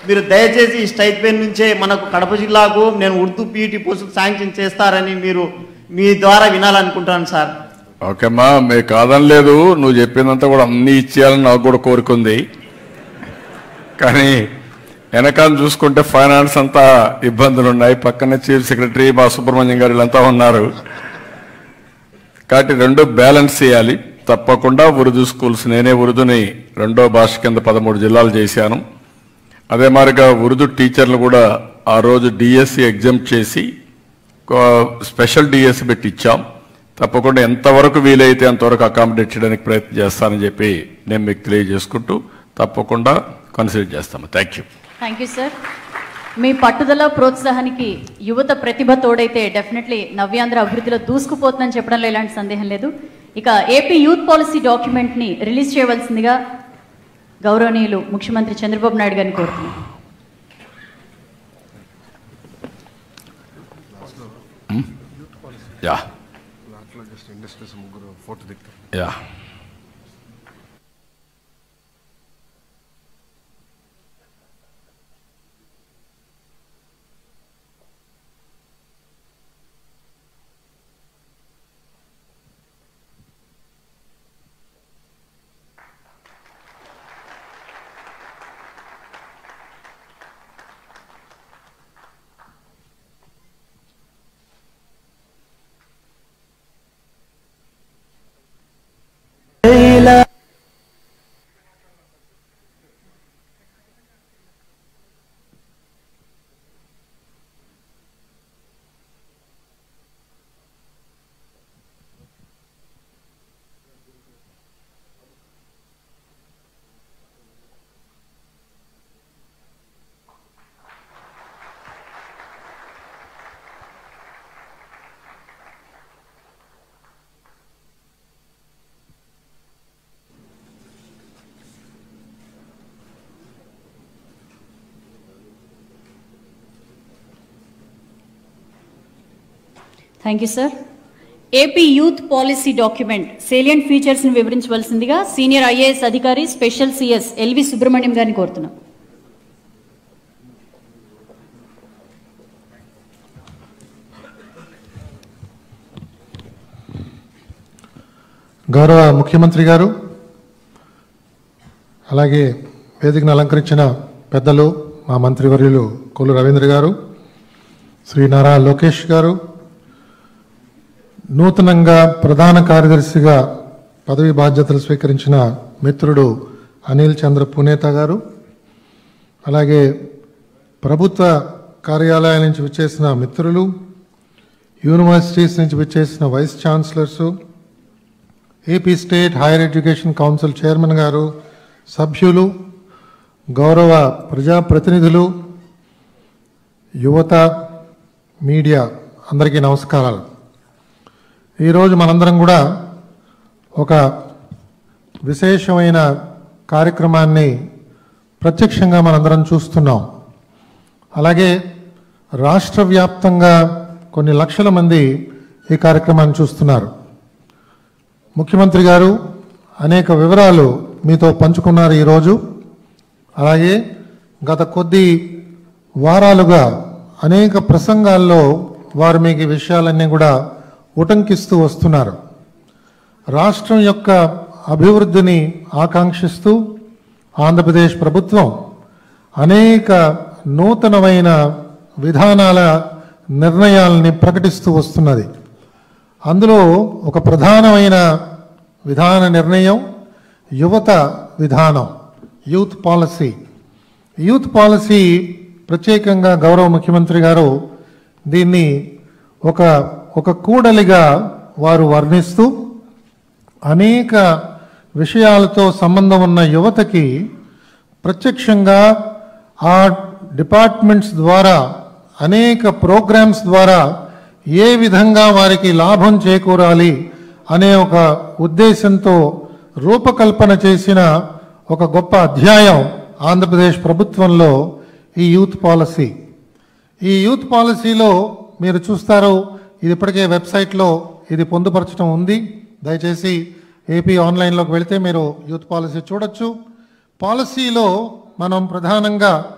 మీరు దయచేసి ఈ స్టైపెండ్ నుంచే మనకు కడప జిల్లాకు నేను ఉర్దూ పీఈటీ పోస్టులు శాంక్షన్ చేస్తారని మీరు మీ ద్వారా వినాలనుకుంటాను సార్. ఓకేమ్మా, మీకు కాదనలేదు, నువ్వు చెప్పినంత కూడా అన్ని ఇచ్చేయాలని నాకు కూడా కోరుకుంది. కానీ వెనకాల చూసుకుంటే ఫైనాన్స్ అంతా ఇబ్బందులు ఉన్నాయి, పక్కనే చీఫ్ సెక్రటరీ మా సుబ్రహ్మణ్యం గారు వీళ్ళంతా ఉన్నారు. కాబట్టి రెండు బ్యాలెన్స్ చేయాలి. తప్పకుండా ఉర్దూ స్కూల్స్, నేనే ఉర్దూని రెండో భాష కింద పదమూడు జిల్లాలు చేశాను. అదే మాదిరిగా ఉర్దూ టీచర్లు కూడా ఆ రోజు డిఎస్సి ఎగ్జామ్ చేసి స్పెషల్ డిఎస్సి పెట్టి ఇచ్చాం. తప్పకుండా ఎంతవరకు వీలైతే అంతవరకు అకామిడేట్ చేయడానికి ప్రయత్నం చేస్తానని చెప్పి నేను మీకు తెలియజేసుకుంటూ తప్పకుండా కన్సిడర్ చేస్తాము. Thank you. Thank you sir. మీ పట్టుదల ప్రోత్సాహానికి యువత ప్రతిభ తోడైతే డెఫినెట్లీ నవ్యాంధ్ర అభివృద్ధిలో దూసుకుపోతుందని చెప్పడంలో ఎలాంటి సందేహం లేదు. ఇక ఏపీ యూత్ పాలసీ డాక్యుమెంట్ని రిలీజ్ చేయవలసిందిగా గౌరవనీయులు ముఖ్యమంత్రి చంద్రబాబు నాయుడు గారిని కోరుతున్నాను. Yeah yeah thank you sir. AP youth policy document salient ఫీచర్స్ని వివరించవలసిందిగా సీనియర్ ఐఏఎస్ అధికారి స్పెషల్ సిఎస్ ఎల్వి సుబ్రహ్మణ్యం గారిని కోరుతున్నాం. గౌరవ ముఖ్యమంత్రి గారు, అలాగే వేదికను అలంకరించిన పెద్దలు మా మంత్రివర్యులు కొల్లు రవీంద్ర గారు, శ్రీ నారా లోకేష్ గారు, నూతనంగా ప్రధాన కార్యదర్శిగా పదవి బాధ్యతలు స్వీకరించిన మిత్రుడు అనిల్ చంద్ర పునేత గారు, అలాగే ప్రభుత్వ కార్యాలయాల నుంచి విచ్చేసిన మిత్రులు, యూనివర్సిటీస్ నుంచి విచ్చేసిన vice chancellors, AP state higher education council chairman గారు, సభ్యులు, గౌరవ ప్రజాప్రతినిధులు, యువత, మీడియా అందరికీ నమస్కారాలు. ఈరోజు మనందరం కూడా ఒక విశేషమైన కార్యక్రమాన్ని ప్రత్యక్షంగా మనందరం చూస్తున్నాం. అలాగే రాష్ట్ర వ్యాప్తంగా కొన్ని లక్షల మంది ఈ కార్యక్రమాన్ని చూస్తున్నారు. ముఖ్యమంత్రి గారు అనేక వివరాలు మీతో పంచుకున్నారు ఈరోజు. అలాగే గత కొద్ది వారాలుగా అనేక ప్రసంగాల్లో వారు మీకు ఈ విషయాలన్నీ కూడా ఉటంకిస్తూ వస్తున్నారు. రాష్ట్రం యొక్క అభివృద్ధిని ఆకాంక్షిస్తూ ఆంధ్రప్రదేశ్ ప్రభుత్వం అనేక నూతనమైన విధానాల నిర్ణయాలని ప్రకటిస్తూ వస్తున్నది. అందులో ఒక ప్రధానమైన విధాన నిర్ణయం యువత విధానం, యూత్ పాలసీ. యూత్ పాలసీ ప్రత్యేకంగా గౌరవ ముఖ్యమంత్రి గారు దీన్ని ఒక ఒక కూడలిగా వారు వర్ణిస్తూ అనేక విషయాలతో సంబంధం ఉన్న యువతకి ప్రత్యక్షంగా ఆ డిపార్ట్మెంట్స్ ద్వారా అనేక ప్రోగ్రామ్స్ ద్వారా ఏ విధంగా వారికి లాభం చేకూరాలి అనే ఒక ఉద్దేశంతో రూపకల్పన చేసిన ఒక గొప్ప అధ్యాయం ఆంధ్రప్రదేశ్ ప్రభుత్వంలో ఈ యూత్ పాలసీ. ఈ యూత్ పాలసీలో మీరు చూస్తారు, ఇది ఇప్పటికే వెబ్సైట్లో ఇది పొందుపరచడం ఉంది. దయచేసి ఏపీ ఆన్లైన్లోకి వెళితే మీరు యూత్ పాలసీ చూడొచ్చు. పాలసీలో మనం ప్రధానంగా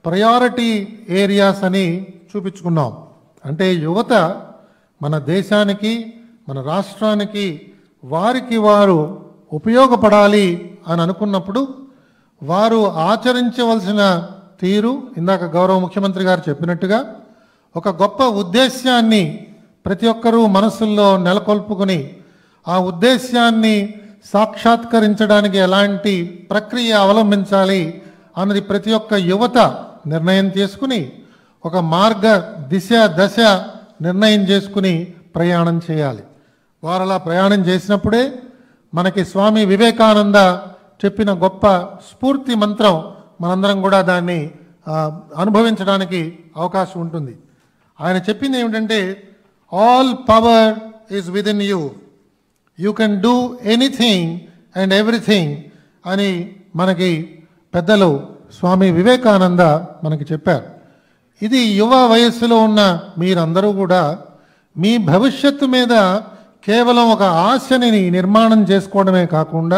ప్రయారిటీ ఏరియాస్ అని చూపించుకున్నాం. అంటే యువత మన దేశానికి, మన రాష్ట్రానికి వారికి వారు ఉపయోగపడాలి అని అనుకున్నప్పుడు వారు ఆచరించవలసిన తీరు ఇందాక గౌరవ ముఖ్యమంత్రి గారు చెప్పినట్టుగా ఒక గొప్ప ఉద్దేశ్యాన్ని ప్రతి ఒక్కరూ మనసుల్లో నెలకొల్పుకొని ఆ ఉద్దేశ్యాన్ని సాక్షాత్కరించడానికి ఎలాంటి ప్రక్రియ అవలంబించాలి అన్నది ప్రతి ఒక్క యువత నిర్ణయం చేసుకుని ఒక మార్గ దిశ దశ నిర్ణయం చేసుకుని ప్రయాణం చేయాలి. వారు అలా ప్రయాణం చేసినప్పుడే మనకి స్వామి వివేకానంద చెప్పిన గొప్ప స్ఫూర్తి మంత్రం మనందరం కూడా దాన్ని అనుభవించడానికి అవకాశం ఉంటుంది. ఆయన చెప్పింది ఏమిటంటే, all power is with in you, you can do anything and everything అని మనకి పెద్దలు స్వామి వివేకానంద మనకి చెప్పారు. ఇది యువ వయస్సులో ఉన్న మీరందరూ కూడా మీ భవిష్యత్తు మీద కేవలం ఒక ఆశని నిర్మాణం చేసుకోవడమే కాకుండా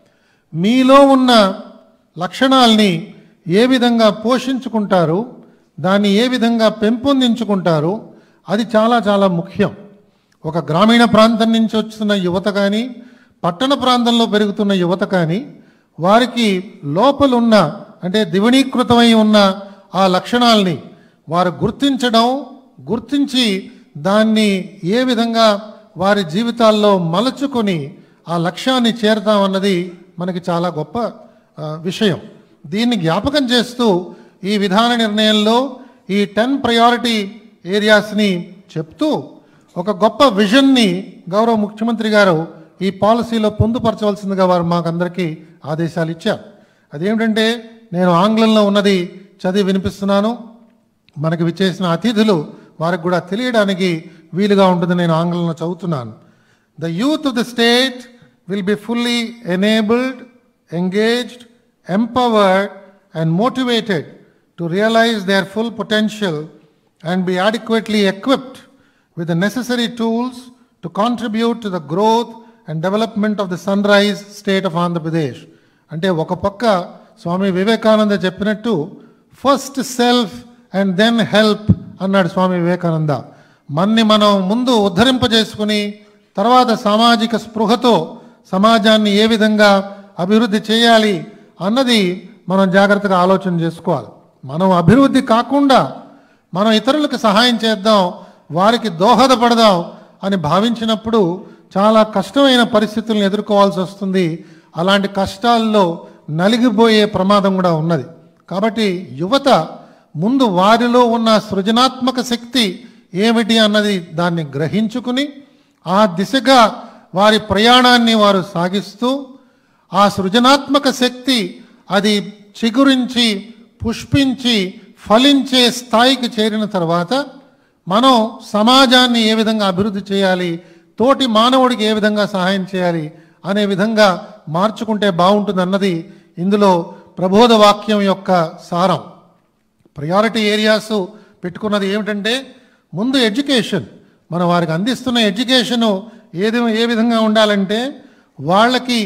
మీలో ఉన్న లక్షణాల్ని ఏ విధంగా పోషించుకుంటారు, దాన్ని ఏ విధంగా పెంపొందించుకుంటారు, అది చాలా చాలా ముఖ్యం. ఒక గ్రామీణ ప్రాంతం నుంచి వస్తున్న యువత కానీ, పట్టణ ప్రాంతంలో పెరుగుతున్న యువత కానీ వారికి లోపలున్న అంటే ద్విగుణీకృతమై ఉన్న ఆ లక్షణాల్ని వారు గుర్తించడం, గుర్తించి దాన్ని ఏ విధంగా వారి జీవితాల్లో మలుచుకొని ఆ లక్ష్యాన్ని చేరతామన్నది మనకి చాలా గొప్ప విషయం. దీన్ని జ్ఞాపకం చేస్తూ ఈ విధాన నిర్ణయంలో ఈ టెన్ ప్రయారిటీ ఏరియాస్ని చెప్తూ ఒక గొప్ప విజన్ని గౌరవ ముఖ్యమంత్రి గారు ఈ పాలసీలో పొందుపరచవలసిందిగా వారు మాకందరికీ ఆదేశాలు ఇచ్చారు. అదేమిటంటే, నేను ఆంగ్లంలో ఉన్నది చదివి వినిపిస్తున్నాను. మనకి విచ్చేసిన అతిథులు వారికి కూడా తెలియడానికి వీలుగా ఉంటుంది. నేను ఆంగ్లంలో చదువుతున్నాను. The youth of the state will be fully enabled, engaged, empowered and motivated to realize their full potential and be adequately equipped with the necessary tools to contribute to the growth and development of the sunrise state of Andhra Pradesh. అంటే ఒక పక్క స్వామి వివేకానంద చెప్పినట్టు first self and then help అన్నాడు స్వామి వివేకానంద. మన్ని మనం ముందు ఉద్ధరింపజేసుకుని తర్వాత సామాజిక స్పృహతో సమాజాన్ని ఏ విధంగా అభివృద్ధి చేయాలి అన్నది మనం జాగ్రత్తగా ఆలోచన చేసుకోవాలి. మనం అభివృద్ధి కాకుండా మనం ఇతరులకు సహాయం చేద్దాం, వారికి దోహదపడదాం అని భావించినప్పుడు చాలా కష్టమైన పరిస్థితులను ఎదుర్కోవాల్సి వస్తుంది. అలాంటి కష్టాల్లో నలిగిపోయే ప్రమాదం కూడా ఉన్నది. కాబట్టి యువత ముందు వారిలో ఉన్న సృజనాత్మక శక్తి ఏమిటి అన్నది దాన్ని గ్రహించుకుని ఆ దిశగా వారి ప్రయాణాన్ని వారు సాగిస్తూ ఆ సృజనాత్మక శక్తి అది చిగురించి పుష్పించి ఫలించే స్థాయికి చేరిన తర్వాత మనం సమాజాన్ని ఏ విధంగా అభివృద్ధి చేయాలి, తోటి మానవుడికి ఏ విధంగా సహాయం చేయాలి అనే విధంగా మార్చుకుంటే బాగుంటుంది అన్నది ఇందులో ప్రబోధ వాక్యం యొక్క సారం. ప్రయారిటీ ఏరియాస్ పెట్టుకున్నది ఏమిటంటే, ముందు ఎడ్యుకేషన్, మనం వారికి అందిస్తున్న ఎడ్యుకేషను ఏది ఏ విధంగా ఉండాలంటే వాళ్ళకి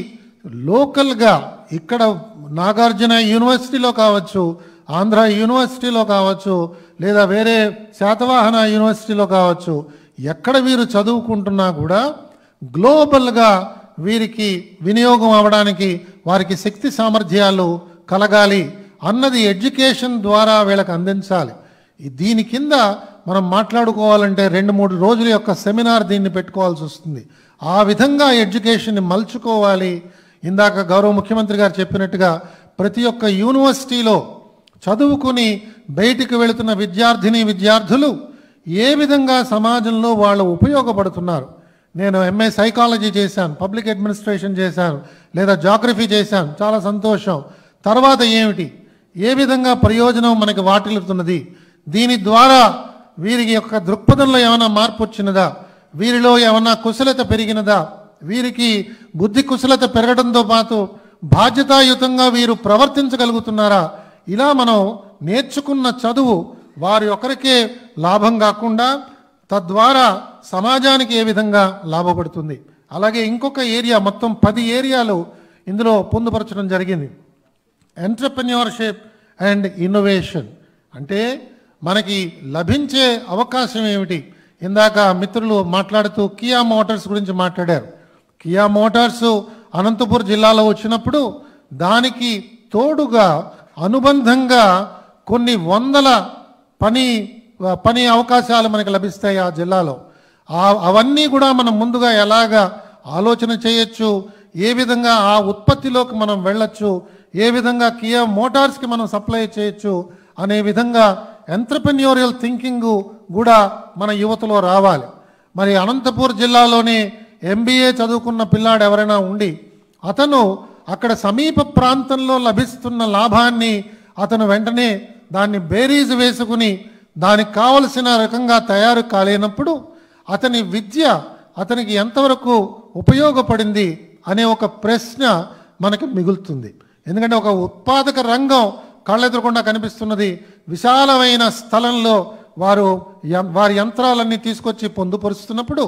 లోకల్గా ఇక్కడ నాగార్జున యూనివర్సిటీలో కావచ్చు, ఆంధ్ర యూనివర్సిటీలో కావచ్చు, లేదా వేరే శాతవాహన యూనివర్సిటీలో కావచ్చు, ఎక్కడ వీరు చదువుకుంటున్నా కూడా గ్లోబల్గా వీరికి వినియోగం అవ్వడానికి వారికి శక్తి సామర్థ్యాలు కలగాలి అన్నది ఎడ్యుకేషన్ ద్వారా వీళ్ళకి అందించాలి. దీని కింద మనం మాట్లాడుకోవాలంటే రెండు మూడు రోజుల యొక్క సెమినార్ దీన్ని పెట్టుకోవాల్సి వస్తుంది. ఆ విధంగా ఎడ్యుకేషన్ని మలుచుకోవాలి. ఇందాక గౌరవ ముఖ్యమంత్రి గారు చెప్పినట్టుగా ప్రతి ఒక్క యూనివర్సిటీలో చదువుకుని బయటికి వెళుతున్న విద్యార్థిని విద్యార్థులు ఏ విధంగా సమాజంలో వాళ్ళు ఉపయోగపడుతున్నారు. నేను ఎంఏ సైకాలజీ చేశాను, పబ్లిక్ అడ్మినిస్ట్రేషన్ చేశాను, లేదా జాగ్రఫీ చేశాను, చాలా సంతోషం. తర్వాత ఏమిటి, ఏ విధంగా ప్రయోజనం మనకి వాటిల్లుతున్నది, దీని ద్వారా వీరికి యొక్క దృక్పథంలో ఏమైనా మార్పు వచ్చినదా, వీరిలో ఏమన్నా కుశలత పెరిగినదా, వీరికి బుద్ధి కుశలత పెరగడంతో పాటు బాధ్యతాయుతంగా వీరు ప్రవర్తించగలుగుతున్నారా, ఇలా మనం నేర్చుకున్న చదువు వారి ఒకరికే లాభం కాకుండా తద్వారా సమాజానికి ఏ విధంగా లాభపడుతుంది. అలాగే ఇంకొక ఏరియా, మొత్తం పది ఏరియాలు ఇందులో పొందుపరచడం జరిగింది. Entrepreneurship and innovation. అంటే మనకి లభించే అవకాశం ఏమిటి? ఇందాక మిత్రులు మాట్లాడుతూ కియా మోటార్స్ గురించి మాట్లాడారు. కియా మోటార్స్ అనంతపూర్ జిల్లాలో వచ్చినప్పుడు దానికి తోడుగా అనుబంధంగా కొన్ని వందల పని పని అవకాశాలు మనకు లభిస్తాయి ఆ జిల్లాలో. అవన్నీ కూడా మనం ముందుగా ఎలాగా ఆలోచన చేయొచ్చు, ఏ విధంగా ఆ ఉత్పత్తిలోకి మనం వెళ్ళొచ్చు, ఏ విధంగా కియా మోటార్స్కి మనం సప్లై చేయొచ్చు అనే విధంగా ఎంటర్‌ప్రెన్యూరియల్ థింకింగ్ కూడా మన యువతలో రావాలి. మరి అనంతపూర్ జిల్లాలోనే ఎంబీఏ చదువుకున్న పిల్లాడు ఎవరైనా ఉండి అతను అక్కడ సమీప ప్రాంతంలో లభిస్తున్న లాభాన్ని అతను వెంటనే దాన్ని బేరీజు వేసుకుని దానికి కావలసిన రకంగా తయారు కాలేనప్పుడు అతని విద్య అతనికి ఎంతవరకు ఉపయోగపడింది అనే ఒక ప్రశ్న మనకి మిగులుతుంది. ఎందుకంటే ఒక ఉత్పాదక రంగం కళ్ళెదురకుండా కనిపిస్తున్నది. విశాలమైన స్థలంలో వారు వారి యంత్రాలన్నీ తీసుకొచ్చి పొందుపరుస్తున్నప్పుడు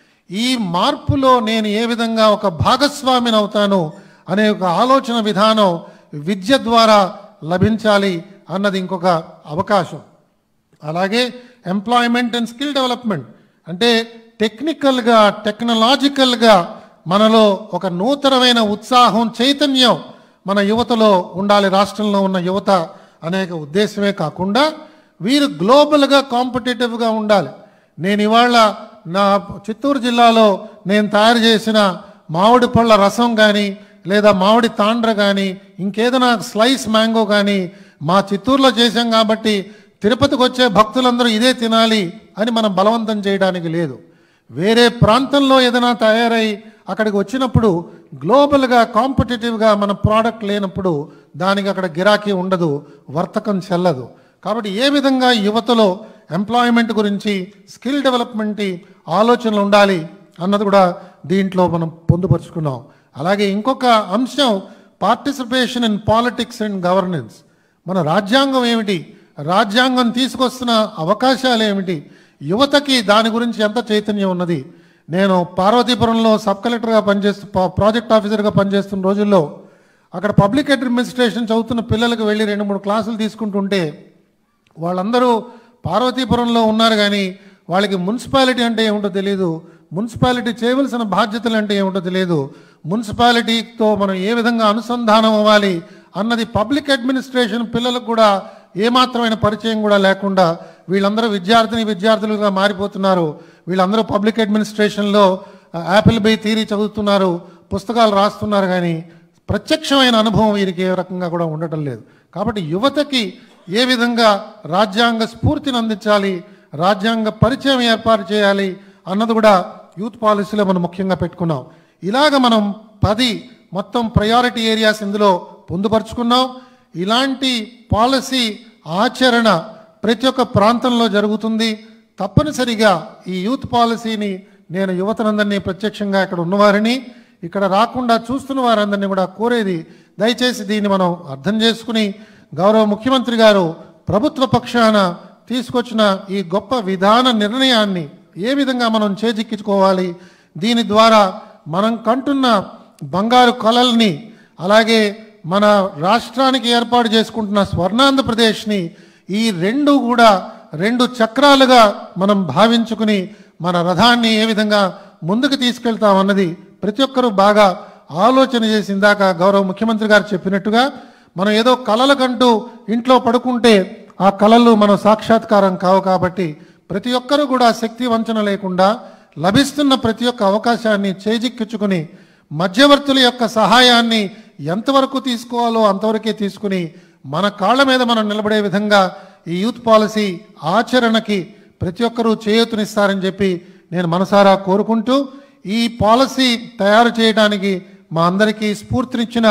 ఈ మార్పులో నేను ఏ విధంగా ఒక భాగస్వామిని అవుతాను అనే ఒక ఆలోచన విధానం విద్య ద్వారా లభించాలి అన్నది ఇంకొక అవకాశం. అలాగే ఎంప్లాయ్మెంట్ అండ్ స్కిల్ డెవలప్మెంట్ అంటే టెక్నికల్గా టెక్నాలజికల్గా మనలో ఒక నూతనమైన ఉత్సాహం చైతన్యం మన యువతలో ఉండాలి. రాష్ట్రంలో ఉన్న యువత అనేక ఉద్దేశమే కాకుండా వీరు గ్లోబల్గా కాంపిటేటివ్గా ఉండాలి. నేను ఇవాళ నా చిత్తూరు జిల్లాలో నేను తయారు చేసిన మామిడి పళ్ళ రసం కానీ లేదా మామిడి తాండ్ర కానీ ఇంకేదైనా స్లైస్ మ్యాంగో కానీ మా చిత్తూరులో చేశాం కాబట్టి తిరుపతికి వచ్చే భక్తులందరూ ఇదే తినాలి అని మనం బలవంతం చేయడానికి లేదు. వేరే ప్రాంతంలో ఏదైనా తయారై అక్కడికి వచ్చినప్పుడు గ్లోబల్గా కాంపిటేటివ్గా మన ప్రోడక్ట్ లేనప్పుడు దానికి అక్కడ గిరాకీ ఉండదు, వర్తకం చెల్లదు. కాబట్టి ఏ విధంగా యువతలో ఎంప్లాయ్మెంట్ గురించి స్కిల్ డెవలప్మెంట్ ఆలోచనలు ఉండాలి అన్నది కూడా దీంట్లో మనం పొందుపరుచుకున్నాం. అలాగే ఇంకొక అంశం participation in politics and governance. మన రాజ్యాంగం ఏమిటి, రాజ్యాంగం తీసుకొస్తున్న అవకాశాలు ఏమిటి, యువతకి దాని గురించి ఎంత చైతన్యం ఉన్నది. నేను పార్వతీపురంలో సబ్ కలెక్టర్గా పనిచేస్తూ ప్రాజెక్ట్ ఆఫీసర్గా పనిచేస్తున్న రోజుల్లో అక్కడ పబ్లిక్ అడ్మినిస్ట్రేషన్ చదువుతున్న పిల్లలకు వెళ్ళి రెండు మూడు క్లాసులు తీసుకుంటుంటే వాళ్ళందరూ పార్వతీపురంలో ఉన్నారు కానీ వాళ్ళకి మున్సిపాలిటీ అంటే ఏమిటో తెలియదు, మున్సిపాలిటీ చేయవలసిన బాధ్యతలు అంటే ఏమిటో తెలియదు, మున్సిపాలిటీతో మనం ఏ విధంగా అనుసంధానం అవ్వాలి అన్నది పబ్లిక్ అడ్మినిస్ట్రేషన్ పిల్లలకు కూడా ఏమాత్రమైన పరిచయం కూడా లేకుండా వీళ్ళందరూ విద్యార్థిని విద్యార్థులుగా మారిపోతున్నారు. వీళ్ళందరూ పబ్లిక్ అడ్మినిస్ట్రేషన్లో యాపిల్ బై థియరీ చదువుతున్నారు, పుస్తకాలు రాస్తున్నారు, కానీ ప్రత్యక్షమైన అనుభవం వీరికి ఏ రకంగా కూడా ఉండటం లేదు. కాబట్టి యువతకి ఏ విధంగా రాజ్యాంగ స్ఫూర్తిని అందించాలి, రాజ్యాంగ పరిచయం ఏర్పాటు చేయాలి అన్నది కూడా యూత్ పాలసీలో మనం ముఖ్యంగా పెట్టుకున్నాం. ఇలాగ మనం పది మొత్తం ప్రయారిటీ ఏరియాస్ ఇందులో పొందుపరుచుకున్నాం. ఇలాంటి పాలసీ ఆచరణ ప్రతి ఒక్క ప్రాంతంలో జరుగుతుంది. తప్పనిసరిగా ఈ యూత్ పాలసీని నేను యువతనందరినీ ప్రత్యక్షంగా ఇక్కడ ఉన్నవారిని ఇక్కడ రాకుండా చూస్తున్న వారందరినీ కూడా కోరేది, దయచేసి దీన్ని మనం అర్థం చేసుకుని గౌరవ ముఖ్యమంత్రి గారు ప్రభుత్వ పక్షాన తీసుకొచ్చిన ఈ గొప్ప విధాన నిర్ణయాన్ని ఏ విధంగా మనం చేజిక్కించుకోవాలి, దీని ద్వారా మనం కంటున్న బంగారు కలల్ని అలాగే మన రాష్ట్రానికి ఏర్పాటు చేసుకుంటున్న స్వర్ణాంధ్రప్రదేశ్ని ఈ రెండు కూడా రెండు చక్రాలుగా మనం భావించుకుని మన రథాన్ని ఏ విధంగా ముందుకు తీసుకెళ్తామన్నది ప్రతి ఒక్కరూ బాగా ఆలోచన చేసిందాక గౌరవ ముఖ్యమంత్రి గారు చెప్పినట్టుగా మనం ఏదో కలలకంటూ ఇంట్లో పడుకుంటే ఆ కలలు మనం సాక్షాత్కారం కావు. కాబట్టి ప్రతి ఒక్కరూ కూడా శక్తి వంచన లేకుండా లభిస్తున్న ప్రతి ఒక్క అవకాశాన్ని చేజిక్కించుకుని మధ్యవర్తుల యొక్క సహాయాన్ని ఎంతవరకు తీసుకోవాలో అంతవరకే తీసుకుని మన కాళ్ళ మీద మనం నిలబడే విధంగా ఈ యూత్ పాలసీ ఆచరణకి ప్రతి ఒక్కరూ చేయూతనిస్తారని చెప్పి నేను మనసారా కోరుకుంటూ ఈ పాలసీ తయారు చేయడానికి మా అందరికీ స్ఫూర్తినిచ్చిన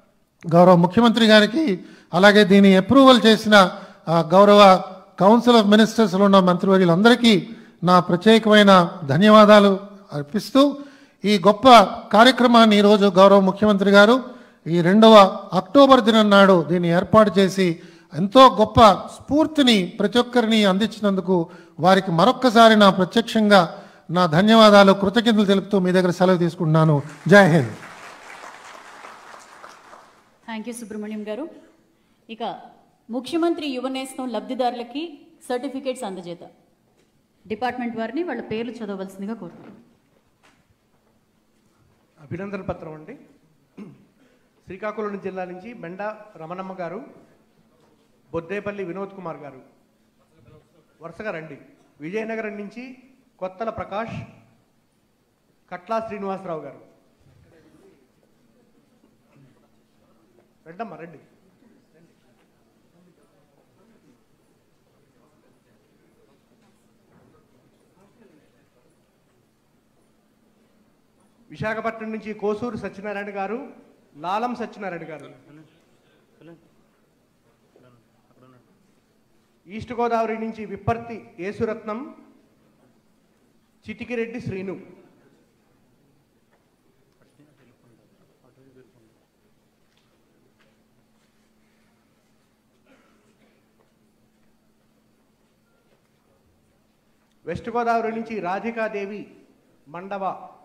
గౌరవ ముఖ్యమంత్రి గారికి అలాగే దీన్ని అప్రూవల్ చేసిన గౌరవ కౌన్సిల్ ఆఫ్ మినిస్టర్స్లో ఉన్న మంత్రివర్యులందరికీ నా ప్రత్యేకమైన ధన్యవాదాలు అర్పిస్తూ ఈ గొప్ప కార్యక్రమాన్ని ఈరోజు గౌరవ ముఖ్యమంత్రి గారు ఈ రెండవ అక్టోబర్ దినం నాడు దీన్ని ఏర్పాటు చేసి ఎంతో గొప్ప స్ఫూర్తిని ప్రతి ఒక్కరిని అందించినందుకు వారికి మరొక్కసారి నా ప్రత్యక్షంగా నా ధన్యవాదాలు కృతజ్ఞతలు తెలుపుతూ మీ దగ్గర సెలవు తీసుకుంటున్నాను. జై హింద్. థ్యాంక్ యూ సుబ్రహ్మణ్యం గారు. ఇక ముఖ్యమంత్రి యువనేస్తం లబ్ధిదారులకి సర్టిఫికేట్స్ అందజేత డిపార్ట్మెంట్ వారిని వాళ్ళ పేర్లు చదవవలసిందిగా కోరుతున్నాను. అభినందన పత్రం అండి. శ్రీకాకుళం జిల్లా నుంచి మెండా రమణమ్మ గారు, బొద్దేపల్లి వినోద్ కుమార్ గారు వరుసగా రండి. విజయనగరం నుంచి కొత్తల ప్రకాష్, కట్లా శ్రీనివాసరావు గారు రండమ్మా రండి. విశాఖపట్నం నుంచి కోసూరు సత్యనారాయణ గారు, లాలం సత్యనారాయణ గారు. ఈస్ట్ గోదావరి నుంచి విప్పర్తి యేసురత్నం, చిటికిరెడ్డి శ్రీను. వెస్ట్ గోదావరి నుంచి రాధికాదేవి, మండవ,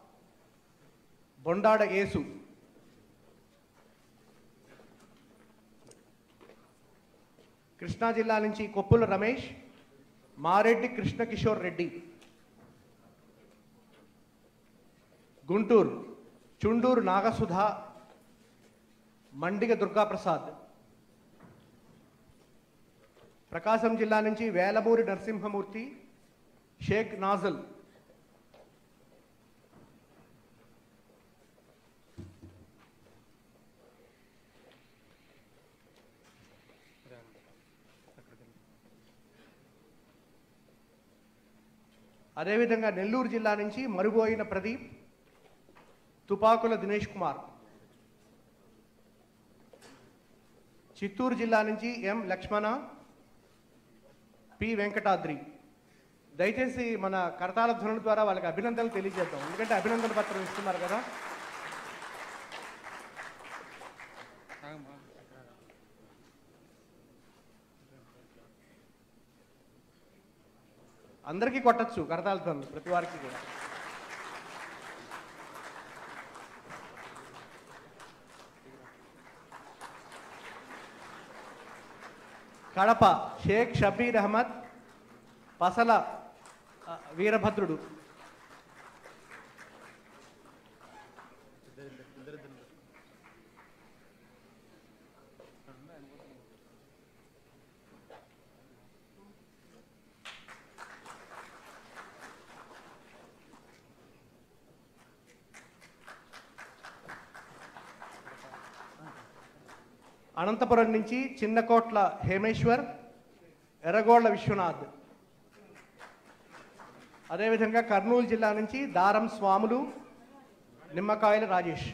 బొండాడ యేసు. కృష్ణా జిల్లా నుంచి కొప్పుల రమేష్, మారెడ్డి కృష్ణకిషోర్ రెడ్డి. గుంటూరు చుండూరు నాగసుధ, మండిగ దుర్గాప్రసాద్. ప్రకాశం జిల్లా నుంచి వేలమూరి నరసింహమూర్తి, షేక్ నాజల్. అదేవిధంగా నెల్లూరు జిల్లా నుంచి మరుబోయిన ప్రదీప్, తుపాకుల దినేష్ కుమార్. చిత్తూరు జిల్లా నుంచి ఎం లక్ష్మణ, పి వెంకటాద్రి. దయచేసి మన కరతాళ ధ్వనుల ద్వారా వాళ్ళకి అభినందనలు తెలియజేద్దాం, ఎందుకంటే అభినందన పత్రం ఇస్తున్నారు కదా. అందరికీ కొట్టచ్చు కరతాళ ధ్వనులు, ప్రతి వారికి కూడా. కడప షేక్ షబీర్ అహ్మద్, పసల వీరభద్రుడు. అనంతపురం నుంచి చిన్నకోట్ల హేమేశ్వర్, ఎర్రగోళ్ల విశ్వనాథ్. అదేవిధంగా కర్నూలు జిల్లా నుంచి దారం స్వాములు, నిమ్మకాయల రాజేష్.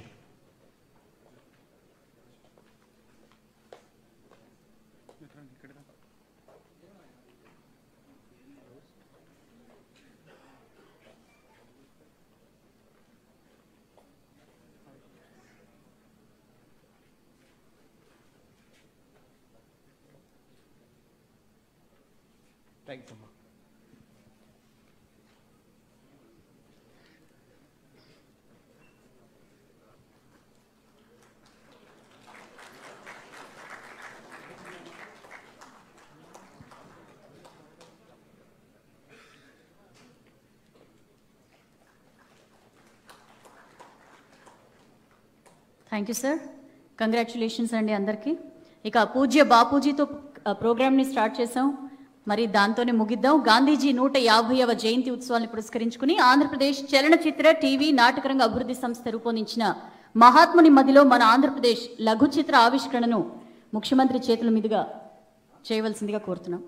థ్యాంక్స్ అమ్మా. థ్యాంక్ యూ సార్, కంగ్రాచులేషన్స్ అండి అందరికీ. ఇక పూజ్య బాపూజీతో ప్రోగ్రామ్ని స్టార్ట్ చేసాం, మరి దాంతోనే ముగిద్దాం. గాంధీజీ నూట యాభైవ జయంతి ఉత్సవాన్ని పురస్కరించుకుని ఆంధ్రప్రదేశ్ చలనచిత్ర టీవీ నాటకరంగ అభివృద్ధి సంస్థ రూపొందించిన మహాత్ముని మదిలో మన ఆంధ్రప్రదేశ్ లఘు చిత్ర ఆవిష్కరణను ముఖ్యమంత్రి చేతుల మీదుగా చేయవలసిందిగా కోరుతున్నాం.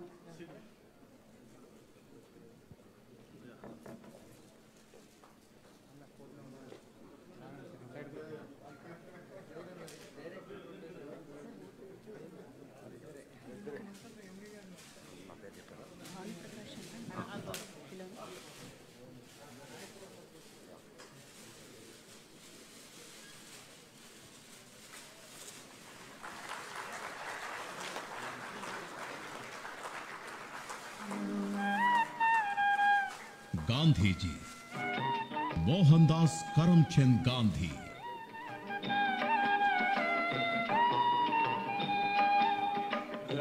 गांधी जी, मोहनदास करमचंद गांधी। रघु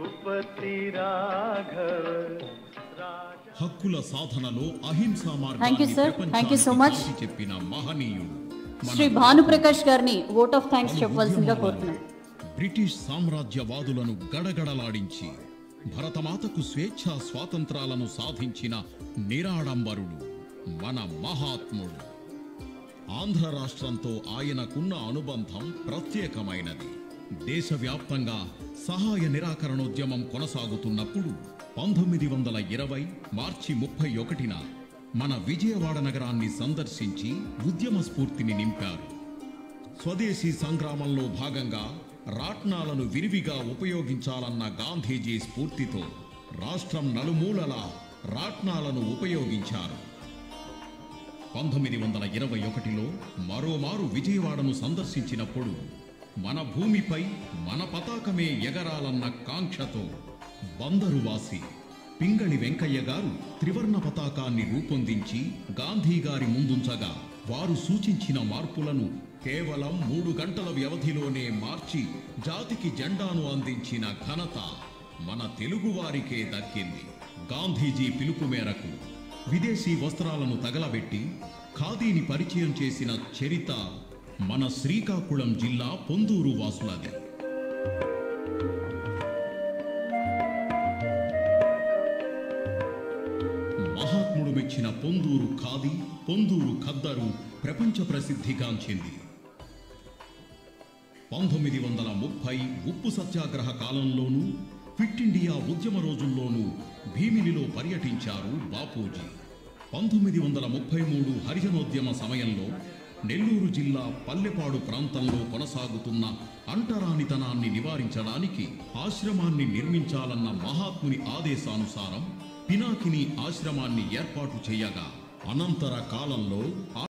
హక్కుల సాధనలో అహింసా Thank you, sir. Thank you so much. మార్గాన్ని చెప్పిన మహనీయుడు శ్రీ భానుప్రకాష్ గారిని ఓట్ ఆఫ్ థ్యాంక్స్ చెప్పవలసిందిగా కోరుతున్నాను. బ్రిటిష్ సామ్రాజ్యవాదులను గడగడలాడించి భరతమాతకు స్వేచ్ఛా స్వాతంత్రాలను సాధించిన నిరాడంబరుడు మన మహాత్ముడు. ఆంధ్ర రాష్ట్రంతో ఆయనకున్న అనుబంధం ప్రత్యేకమైనది. దేశవ్యాప్తంగా సహాయ నిరాకరణోద్యమం కొనసాగుతున్నప్పుడు పంతొమ్మిది వందల ఇరవై మార్చి ముప్పై ఒకటిన మన విజయవాడ నగరాన్ని సందర్శించి ఉద్యమ స్ఫూర్తిని నింపారు. స్వదేశీ సంగ్రామంలో భాగంగా రాట్నాలను విరివిగా ఉపయోగించాలన్న గాంధీజీ స్ఫూర్తితో రాష్ట్రం నలుమూలలా రాట్నాలను ఉపయోగించారు. పంతొమ్మిది వందల ఇరవై ఒకటిలో మరోమారు విజయవాడను సందర్శించినప్పుడు మన భూమిపై మన పతాకమే ఎగరాలన్న కాంక్షతో బందరువాసి పింగళి వెంకయ్య గారు త్రివర్ణ పతాకాన్ని రూపొందించి గాంధీ గారి ముందుంచగా వారు సూచించిన మార్పులను కేవలం మూడు గంటల వ్యవధిలోనే మార్చి జాతికి జెండాను అందించిన ఘనత మన తెలుగువారికే దక్కింది. గాంధీజీ పిలుపు మేరకు విదేశీ వస్త్రాలను తగలబెట్టి ఖాదీని పరిచయం చేసిన చరిత మన శ్రీకాకుళం జిల్లా పొందూరు వాసులది. మహాత్ముడు మెచ్చిన పొందూరు ఖాదీ, పొందూరు ఖద్దరు ప్రపంచ ప్రసిద్ధిగాంచింది. పంతొమ్మిది వందల ముప్పై ఉప్పు సత్యాగ్రహ కాలంలోనూ క్విట్ ఇండియా ఉద్యమ రోజుల్లోనూ భీమిలిలో పర్యటించారు బాపూజీ. పంతొమ్మిది వందల ముప్పై మూడు హరిజనోద్యమ సమయంలో నెల్లూరు జిల్లా పల్లెపాడు ప్రాంతంలో కొనసాగుతున్న అంటరానితనాన్ని నివారించడానికి ఆశ్రమాన్ని నిర్మించాలన్న మహాత్ముని ఆదేశానుసారం పినాకిని ఆశ్రమాన్ని ఏర్పాటు చేయగా అనంతర కాలంలో